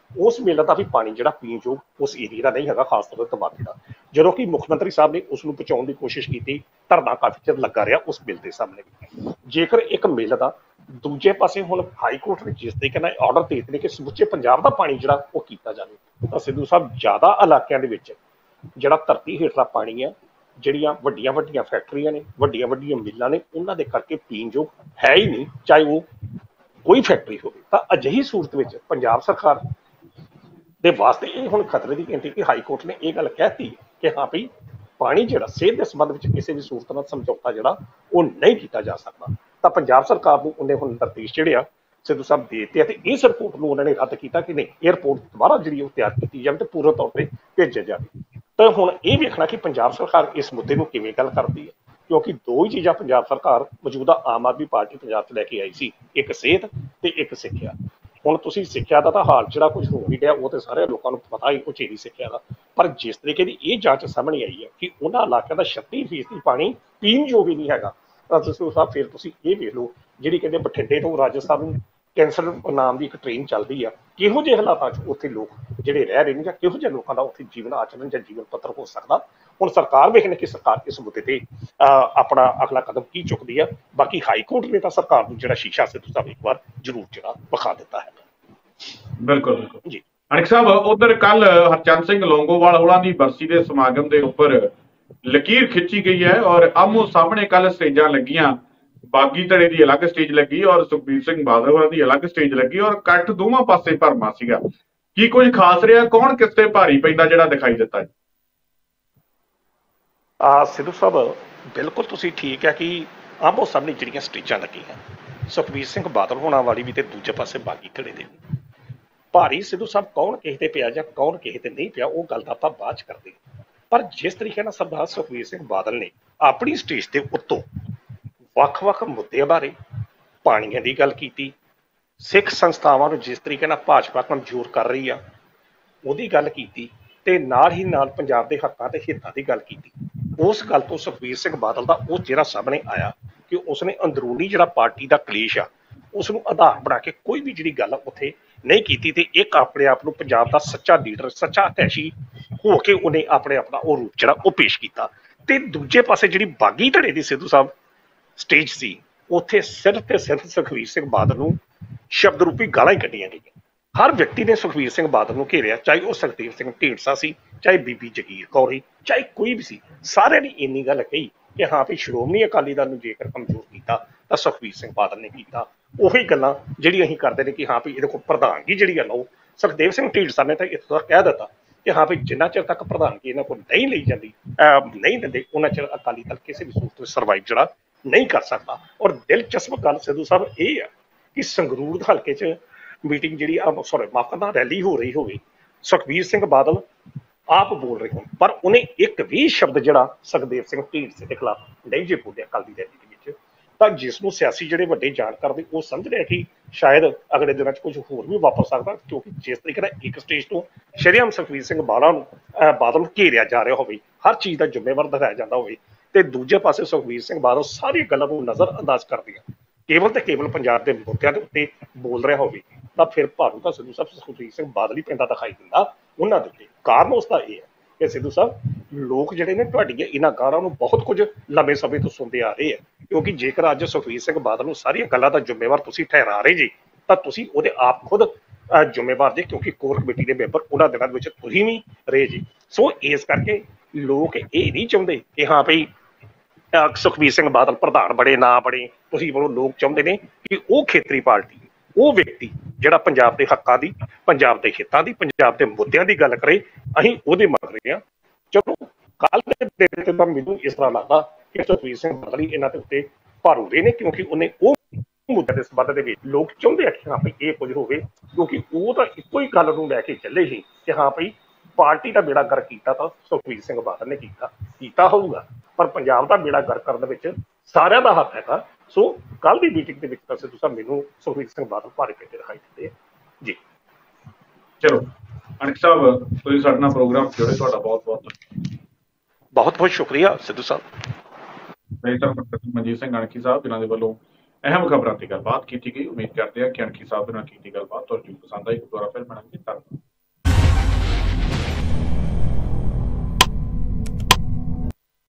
उस मेले का भी पानी जो पीण योग उस एरिए का नहीं है, खास तौर पर तबाकी का, जो कि मुख मंत्री साहब ने उसनूं पहुँचाउण की कोशिश की। धरना काफ़ी चिर लगा रहा उस बिल के सामने भी। जेकर एक मिल का दूजे पासे हुण हाईकोर्ट ने जिस तरीके नाल ऑर्डर दे दित्ते कि समुचे पंजाब का पानी जिहड़ा वो कीता जावे, तां सिद्धू साहब ज़्यादा इलाकिਆਂ ਦੇ ਵਿੱਚ ਜਿਹੜਾ ਧਰਤੀ ਹੇਠਲਾ ਪਾਣੀ ਆ, ਜਿਹੜੀਆਂ ਵੱਡੀਆਂ ਵੱਡੀਆਂ ਫੈਕਟਰੀਆਂ ਨੇ, ਵੱਡੀਆਂ ਵੱਡੀਆਂ ਮਿੱਲਾਂ ਨੇ, ਉਹਨਾਂ ਦੇ ਕਰਕੇ ਪੀਣ ਯੋਗ ਹੈ ਹੀ ਨਹੀਂ, ਚਾਹੇ ਉਹ ਕੋਈ ਫੈਕਟਰੀ ਹੋਵੇ। ਤਾਂ ਅਜਿਹੀ ਸੂਰਤ ਵਿੱਚ ਪੰਜਾਬ ਸਰਕਾਰ ਦੇ ਵਾਸਤੇ ਇਹ ਹੁਣ ਖਤਰੇ ਦੀ ਘੰਟੀ ਕਿ ਹਾਈ ਕੋਰਟ ਨੇ ਇਹ ਗੱਲ ਕਹਿਤੀ ਕਿ ਹਾਂ ਵੀ ਪਾਣੀ ਜਿਹੜਾ ਸਿਹਤ ਦੇ ਸੰਬੰਧ ਵਿੱਚ ਕਿਸੇ ਵੀ ਸੂਰਤ ਨਾਲ ਸਮਝੌਤਾ ਜਿਹੜਾ ਉਹ ਨਹੀਂ ਕੀਤਾ ਜਾ ਸਕਦਾ। ਤਾਂ ਪੰਜਾਬ ਸਰਕਾਰ ਨੂੰ ਉਹਨੇ ਹੁਣ ਨਿਰਦੇਸ਼ ਜਿਹੜੇ ਆ ਸਿੱਧੂ ਸਾਹਿਬ ਦੇ ਦਿੱਤੇ ਅਤੇ ਇਸ ਰਿਪੋਰਟ ਨੂੰ ਉਹਨਾਂ ਨੇ ਰੱਦ ਕੀਤਾ ਕਿ ਨਹੀਂ, ਇਹ ਰਿਪੋਰਟ ਦੁਬਾਰਾ ਜਿਹੜੀ ਉਹ ਤਿਆਰ ਕੀਤੀ ਜਾਵੇ ਅਤੇ ਪੂਰੇ ਤੌਰ 'ਤੇ ਭੇਜਿਆ ਜਾਵੇ। ਤਾਂ ਹੁਣ ਇਹ ਵੇਖਣਾ ਕਿ ਪੰਜਾਬ ਸਰਕਾਰ ਇਸ ਮੁੱਦੇ ਨੂੰ ਕਿਵੇਂ ਗੱਲ ਕਰਦੀ ਹੈ, ਕਿਉਂਕਿ ਦੋ ਹੀ ਚੀਜ਼ਾਂ ਪੰਜਾਬ ਸਰਕਾਰ ਮੌਜੂਦਾ ਆਮ ਆਦਮੀ ਪਾਰਟੀ ਪੰਜਾਬ 'ਚ ਲੈ ਕੇ ਆਈ ਸੀ, ਇੱਕ ਸਿਹਤ ਤੇ ਇੱਕ ਸਿੱਖਿਆ। ਹੁਣ ਤੁਸੀਂ ਸਿੱਖਿਆ ਦਾ ਤਾਂ ਹਾਲ ਜਿਹੜਾ ਕੁਝ ਹੋ ਨਹੀਂ ਰਿਹਾ ਉਹ ਤਾਂ ਸਾਰੇ ਲੋਕਾਂ ਨੂੰ ਪਤਾ ਹੀ ਉਚੇਰੀ ਸਿੱਖਿਆ ਦਾ, ਪਰ ਜਿਸ ਤਰੀਕੇ ਦੀ ਇਹ ਜਾਂਚ ਸਾਹਮਣੇ ਆਈ ਹੈ ਕਿ ਉਹਨਾਂ ਇਲਾਕਿਆਂ ਦਾ ਛੱਤੀ ਫੀਸਦੀ ਪਾਣੀ ਪੀਣ ਯੋਗ ਹੀ ਨਹੀਂ ਹੈਗਾ। ਤਾਂ ਤੁਸੀਂ ਸਾਹਿਬ ਫਿਰ ਤੁਸੀਂ ਇਹ ਵੇਖ ਲਓ, ਜਿਹੜੀ ਕਹਿੰਦੇ ਬਠਿੰਡੇ ਤੋਂ ਰਾਜਸਥਾਨ ਨੂੰ ਕੈਂਸਰ ਨਾਮ ਦੀ ਇੱਕ ਟ੍ਰੇਨ ਚੱਲਦੀ ਆ, ਕਿਹੋ ਜਿਹੇ ਹਾਲਾਤਾਂ 'ਚ ਉੱਥੇ ਲੋਕ ਜਿਹੜੇ ਰਹਿ ਰਹੇ ਨੇ ਜਾਂ ਕਿਹੋ ਜਿਹੇ ਲੋਕਾਂ ਦਾ ਉੱਥੇ ਜੀਵਨ ਆਚਰਣ ਜਾਂ ਜੀਵਨ ਪੱਧਰ ਹੋ ਸਕਦਾ। ਹੁਣ ਸਰਕਾਰ ਵੇਖਣੇ ਕਿ ਸਰਕਾਰ ਇਸ ਮੁੱਦੇ ਤੇ ਆਪਣਾ ਅਗਲਾ ਕਦਮ ਕੀ ਚੁੱਕਦੀ ਆ। ਬਾਕੀ ਹਾਈ ਕੋਰਟ ਨੇ ਤਾਂ ਸਰਕਾਰ ਨੂੰ ਜਿਹੜਾ ਸ਼ੀਸ਼ਾ ਸਿੱਧੂ ਸਾਹਿਬ ਇੱਕ ਵਾਰ ਜ਼ਰੂਰ ਜਿਹੜਾ ਵਿਖਾ ਦਿੱਤਾ ਹੈ। ਬਿਲਕੁਲ ਬਿਲਕੁਲ ਜੀ ਅਣਖ ਸਾਹਿਬ, ਉਧਰ ਕੱਲ ਹਰਚੰਦ ਸਿੰਘ ਲੋਂਗੋਵਾਲ ਹੋਰਾਂ ਦੀ ਬਰਸੀ ਦੇ ਸਮਾਗਮ ਦੇ ਉੱਪਰ ਲਕੀਰ ਖਿੱਚੀ ਗਈ ਹੈ ਔਰ ਆਮੋ ਸਾਹਮਣੇ ਕੱਲ ਸਟੇਜਾਂ ਲੱਗੀਆਂ। ਬਾਗੀ ਧੜੇ ਦੀ ਅਲੱਗ ਸਟੇਜ ਲੱਗੀ ਔਰ ਸੁਖਬੀਰ ਸਿੰਘ ਬਾਦਲ ਹੋਰਾਂ ਦੀ ਅਲੱਗ ਸਟੇਜ ਲੱਗੀ ਔਰ ਇਕੱਠ ਦੋਵਾਂ ਪਾਸੇ ਭਰਮਾ ਸੀਗਾ। ਕੀ ਕੁਝ ਖਾਸ ਰਿਹਾ? ਕੌਣ ਕਿਸ ਤੇ ਭਾਰੀ ਪੈਂਦਾ ਜਿਹੜਾ ਦਿਖਾਈ ਦਿੱਤਾ ਜੀ? ਆ ਸਿੱਧੂ ਸਾਹਿਬ ਬਿਲਕੁਲ ਤੁਸੀਂ ਠੀਕ ਹੈ ਕਿ ਆਮੋ ਸਾਹਮਣੇ ਜਿਹੜੀਆਂ ਸਟੇਜਾਂ ਲੱਗੀਆਂ, ਸੁਖਬੀਰ ਸਿੰਘ ਬਾਦਲ ਹੋਣਾ ਵਾਲੀ ਵੀ ਤੇ ਦੂਜੇ ਪਾਸੇ ਬਾਗੀ ਧੜੇ ਦੇ ਵੀ ਭਾਰੀ। ਸਿੱਧੂ ਸਾਹਿਬ ਕੌਣ ਕਿਸੇ ਤੇ ਪਿਆ ਜਾਂ ਕੌਣ ਕਿਸੇ ਤੇ ਨਹੀਂ ਪਿਆ ਉਹ ਗੱਲ ਤਾਂ ਆਪਾਂ ਬਾਅਦ 'ਚ ਕਰਦੇ, ਪਰ ਜਿਸ ਤਰੀਕੇ ਨਾਲ ਸਰਦਾਰ ਸੁਖਬੀਰ ਸਿੰਘ ਬਾਦਲ ਨੇ ਆਪਣੀ ਸਟੇਜ ਦੇ ਉੱਤੋਂ ਵੱਖ-ਵੱਖ ਮੁੱਦਿਆਂ ਬਾਰੇ ਪਾਣੀਆਂ ਦੀ ਗੱਲ ਕੀਤੀ, ਸਿੱਖ ਸੰਸਥਾਵਾਂ ਨੂੰ ਜਿਸ ਤਰੀਕੇ ਨਾਲ ਭਾਜਪਾ ਕਮਜ਼ੋਰ ਕਰ ਰਹੀ ਆ ਉਹਦੀ ਗੱਲ ਕੀਤੀ, ਤੇ ਨਾਲ ਹੀ ਨਾਲ ਪੰਜਾਬ ਦੇ ਹੱਕਾਂ ਤੇ ਹਿੱਤਾਂ ਦੀ ਗੱਲ ਕੀਤੀ। ਉਸ ਗੱਲ ਤੋਂ ਸੁਖਬੀਰ ਸਿੰਘ ਬਾਦਲ ਦਾ ਉਹ ਚਿਹਰਾ ਸਾਹਮਣੇ ਆਇਆ ਕਿ ਉਸਨੇ ਅੰਦਰੂਨੀ ਜਿਹੜਾ ਪਾਰਟੀ ਦਾ ਕਲੇਸ਼ ਆ ਉਸ ਨੂੰ ਆਧਾਰ ਬਣਾ ਕੇ ਕੋਈ ਵੀ ਜਿਹੜੀ ਗੱਲ ਉੱਥੇ ਨਹੀਂ ਕੀਤੀ, ਤੇ ਇੱਕ ਆਪਣੇ ਆਪ ਨੂੰ ਪੰਜਾਬ ਦਾ ਸੱਚਾ ਲੀਡਰ, ਸੱਚਾ ਹਤੈਸ਼ੀ ਹੋ ਕੇ ਉਹਨੇ ਆਪਣੇ ਆਪ ਦਾ ਉਹ ਰੂਪ ਜਿਹੜਾ ਉਹ ਪੇਸ਼ ਕੀਤਾ। ਤੇ ਦੂਜੇ ਪਾਸੇ ਜਿਹੜੀ ਬਾਗੀ ਧੜੇ ਦੀ ਸਿੱਧੂ ਸਾਹਿਬ ਸਟੇਜ ਸੀ, ਉੱਥੇ ਸਿਰਫ ਤੇ ਸਿਰਫ ਸੁਖਬੀਰ ਸਿੰਘ ਬਾਦਲ ਨੂੰ ਸ਼ਬਦ ਰੂਪੀ ਗਾਲਾਂ ਹੀ ਕੱਢੀਆਂ ਗਈਆਂ। ਹਰ ਵਿਅਕਤੀ ਨੇ ਸੁਖਬੀਰ ਸਿੰਘ ਬਾਦਲ ਨੂੰ ਘੇਰਿਆ, ਚਾਹੇ ਉਹ ਸੁਖਦੇਵ ਸਿੰਘ ਢੀਂਡਸਾ ਸੀ, ਚਾਹੇ ਬੀਬੀ ਜਗੀਰ ਕੌਰ ਸੀ, ਚਾਹੇ ਕੋਈ ਵੀ ਸੀ। ਸਾਰਿਆਂ ਨੇ ਇੰਨੀ ਗੱਲ ਕਹੀ ਕਿ ਹਾਂ ਵੀ ਸ਼੍ਰੋਮਣੀ ਅਕਾਲੀ ਦਲ ਨੂੰ ਜੇਕਰ ਕਮਜ਼ੋਰ ਕੀਤਾ ਤਾਂ ਸੁਖਬੀਰ ਸਿੰਘ ਬਾਦਲ ਨੇ ਕੀਤਾ। ਉਹੀ ਗੱਲਾਂ ਜਿਹੜੀਆਂ ਅਸੀਂ ਕਰਦੇ ਨੇ ਕਿ ਹਾਂ ਵੀ ਇਹਦੇ ਕੋਲ ਪ੍ਰਧਾਨਗੀ ਜਿਹੜੀ ਆ ਲਓ। ਸੁਖਦੇਵ ਸਿੰਘ ਢੀਂਡਸਾ ਨੇ ਤਾਂ ਇੱਥੋਂ ਤੱਕ ਕਹਿ ਦਿੱਤਾ ਕਿ ਹਾਂ ਵੀ ਜਿੰਨਾ ਚਿਰ ਤੱਕ ਪ੍ਰਧਾਨਗੀ ਇਹਨਾਂ ਕੋਲ ਨਹੀਂ ਲਈ ਜਾਂਦੀ, ਨਹੀਂ ਦਿੰਦੇ, ਉਹਨਾਂ ਚਿਰ ਅਕਾਲੀ ਦਲ ਕਿਸੇ ਵੀ ਸੂਰਤ ਵਿੱਚ ਸਰਵਾਈਵ ਜਿਹੜਾ ਨਹੀਂ ਕਰ ਸਕਦਾ। ਔਰ ਦਿਲਚਸਪ ਗੱਲ ਸਿੱਧੂ ਸਾਹਿਬ ਇਹ ਆ ਕਿ ਸੰਗਰੂਰ ਹਲਕੇ 'ਚ ਮੀਟਿੰਗ ਜਿਹੜੀ ਆ ਸੌਰੀ ਮਾਫ ਕਰਨਾ ਰੈਲੀ ਹੋ ਰਹੀ ਹੋਵੇ, ਸੁਖਬੀਰ ਸਿੰਘ ਬਾਦਲ ਆਪ ਬੋਲ ਰਹੇ ਹੋਣ, ਪਰ ਉਹਨੇ ਇੱਕ ਵੀ ਸ਼ਬਦ ਜਿਹੜਾ ਸੁਖਦੇਵ ਸਿੰਘ ਢੀਂਡਸੇ ਦੇ ਖਿਲਾਫ ਨਹੀਂ ਜੇ ਬੋਲਿਆ ਅਕਾਲੀ ਦਲ ਦੇ ਵਿੱਚ। ਤਾਂ ਜਿਸ ਨੂੰ ਸਿਆਸੀ ਜਿਹੜੇ ਵੱਡੇ ਜਾਣਕਾਰ ਦੇ ਉਹ ਸਮਝ ਰਿਹਾ ਕਿ ਸ਼ਾਇਦ ਅਗਲੇ ਦਿਨਾਂ 'ਚ ਕੁਝ ਹੋਰ ਵੀ ਵਾਪਰ ਸਕਦਾ, ਕਿਉਂਕਿ ਜਿਸ ਤਰੀਕੇ ਨਾਲ ਇੱਕ ਸਟੇਜ ਤੋਂ ਸ਼ਰੇਆਮ ਸੁਖਬੀਰ ਸਿੰਘ ਬਾਦਲ ਨੂੰ ਬਾਦਲ ਨੂੰ ਘੇਰਿਆ ਜਾ ਰਿਹਾ ਹੋਵੇ, ਹਰ ਚੀਜ਼ ਦਾ ਜ਼ਿੰਮੇਵਾਰ ਦਿਖਾਇਆ ਜਾਂਦਾ ਹੋਵੇ, ਤੇ ਦੂਜੇ ਪਾਸੇ ਸੁਖਬੀਰ ਸਿੰਘ ਬਾਦਲ ਸਾਰੀਆਂ ਗੱਲਾਂ ਨੂੰ ਨਜ਼ਰ ਅੰਦਾਜ਼ ਕਰਦੀਆਂ ਕੇਵਲ ਤੇ ਕੇਵਲ ਪੰਜਾਬ ਦੇ ਮੁੱਦਿਆਂ ਦੇ ਉੱਤੇ ਬੋਲ ਰਿਹਾ ਹੋਵੇ, ਤਾਂ ਫਿਰ ਭਾਰੂ ਤਾਂ ਸਿੱਧੂ ਸਾਹਿਬ ਸੁਖਬੀਰ ਸਿੰਘ ਬਾਦਲ ਹੀ ਪੈਂਦਾ ਦਿਖਾਈ ਦਿੰਦਾ ਉਹਨਾਂ ਦੇ ਉੱਤੇ। ਕਾਰਨ ਉਸਦਾ ਇਹ ਹੈ ਕਿ ਸਿੱਧੂ ਸਾਹਿਬ ਲੋਕ ਜਿਹੜੇ ਨੇ ਤੁਹਾਡੀਆਂ ਇਹਨਾਂ ਗਾਲਾਂ ਨੂੰ ਬਹੁਤ ਕੁਝ ਲੰਬੇ ਸਮੇਂ ਤੋਂ ਸੁਣਦੇ ਆ ਰਹੇ ਆ, ਕਿਉਂਕਿ ਜੇਕਰ ਅੱਜ ਸੁਖਬੀਰ ਸਿੰਘ ਬਾਦਲ ਨੂੰ ਸਾਰੀਆਂ ਗੱਲਾਂ ਦਾ ਜ਼ਿੰਮੇਵਾਰ ਤੁਸੀਂ ਠਹਿਰਾ ਰਹੇ ਜੀ, ਤਾਂ ਤੁਸੀਂ ਉਹਦੇ ਆਪ ਖੁਦ ਜ਼ਿੰਮੇਵਾਰ ਜੇ, ਕਿਉਂਕਿ ਕੋਰ ਕਮੇਟੀ ਦੇ ਮੈਂਬਰ ਉਹਨਾਂ ਦਿਨਾਂ ਵਿੱਚ ਤੁਸੀਂ ਵੀ ਰਹੇ ਜੀ। ਸੋ ਇਸ ਕਰਕੇ ਲੋਕ ਇਹ ਨਹੀਂ ਚਾਹੁੰਦੇ ਕਿ ਹਾਂ ਭਈ ਸੁਖਬੀਰ ਸਿੰਘ ਬਾਦਲ ਪ੍ਰਧਾਨ ਬੜੇ ਨਾ ਬਣੇ, ਤੁਸੀਂ ਬੋਲੋ। ਲੋਕ ਚਾਹੁੰਦੇ ਨੇ ਕਿ ਉਹ ਖੇਤਰੀ ਪਾਰਟੀ, ਉਹ ਵਿਅਕਤੀ ਜਿਹੜਾ ਪੰਜਾਬ ਦੇ ਹੱਕਾਂ ਦੀ, ਪੰਜਾਬ ਦੇ ਹਿੱਤਾਂ ਦੀ, ਪੰਜਾਬ ਦੇ ਮੁੱਦਿਆਂ ਦੀ ਗੱਲ ਕਰੇ, ਅਸੀਂ ਉਹਦੇ ਮਗਰ ਰਹੇ ਹਾਂ। ਚਲੋ ਕੱਲ ਦੇ ਦਿਨ ਤੇ ਤਾਂ ਮੈਨੂੰ ਇਸ ਤਰ੍ਹਾਂ ਲੱਗਦਾ ਕਿ ਸੁਖਬੀਰ ਸਿੰਘ ਬਾਦਲ ਹੀ ਇਹਨਾਂ ਦੇ ਉੱਤੇ ਭਾਰੂ ਰਹੇ ਨੇ, ਕਿਉਂਕਿ ਉਹਨੇ ਉਹ ਮੁੱਦੇ ਦੇ ਸੰਬੰਧ ਦੇ ਵਿੱਚ ਲੋਕ ਚਾਹੁੰਦੇ ਆ ਕਿ ਹਾਂ ਭਈ ਇਹ ਕੁਝ ਹੋਵੇ, ਕਿਉਂਕਿ ਉਹ ਤਾਂ ਇੱਕੋ ਹੀ ਗੱਲ ਨੂੰ ਲੈ ਕੇ ਚੱਲੇ ਸੀ ਕਿ ਹਾਂ ਭਈ ਪਾਰਟੀ ਦਾ ਬੇੜਾ ਗਰਕ ਕੀਤਾ ਤਾਂ ਸੁਖਬੀਰ ਸਿੰਘ ਬਾਦਲ ਨੇ ਕੀਤਾ ਕੀਤਾ ਹੋਊਗਾ, ਪਰ ਪੰਜਾਬ ਦਾ ਬੇੜਾ ਗਰਕ ਕਰਨ ਦੇ ਵਿੱਚ ਸਾਰਿਆਂ ਦਾ ਹੱਥ ਹੈਗਾ। ਸੋ ਕੱਲ ਦੀ ਮੀਟਿੰਗ ਦੇ ਵਿੱਚ ਤਾਂ ਸਿੱਧੂ ਸਾਹਿਬ ਮੈਨੂੰ ਸੁਖਬੀਰ ਸਿੰਘ ਬਾਦਲ ਭਾਰੇ ਪੈਂਦੇ ਦਿਖਾਈ ਦਿੰਦੇ ਆ ਜੀ। ਚਲੋ ਅਣਖ ਸਾਹਿਬ, ਤੁਸੀਂ ਸਾਡੇ ਨਾਲ ਪ੍ਰੋਗਰਾਮ ਜੁੜੇ, ਤੁਹਾਡਾ ਬਹੁਤ ਬਹੁਤ ਬਹੁਤ ਬਹੁਤ ਸ਼ੁਕਰੀਆ ਸਿੱਧੂ ਸਾਹਿਬ। ਮਨਜੀਤ ਸਿੰਘ ਅਣਖੀ ਸਾਹਿਬ, ਜਿਨ੍ਹਾਂ ਦੇ ਵੱਲੋਂ ਅਹਿਮ ਖਬਰਾਂ ਤੇ ਗੱਲਬਾਤ ਕੀਤੀ ਗਈ। ਉਮੀਦ ਕਰਦੇ ਹਾਂ ਕਿ ਅਣਖੀ ਸਾਹਿਬ ਦੇ ਨਾਲ ਕੀਤੀ ਗੱਲਬਾਤ ਔਰ ਜੀ ਪਸੰਦ ਆਈ। ਦੁਬਾਰਾ ਫਿਰ ਮਿਲਾਂਗੇ। ਧੰਨਵਾਦ।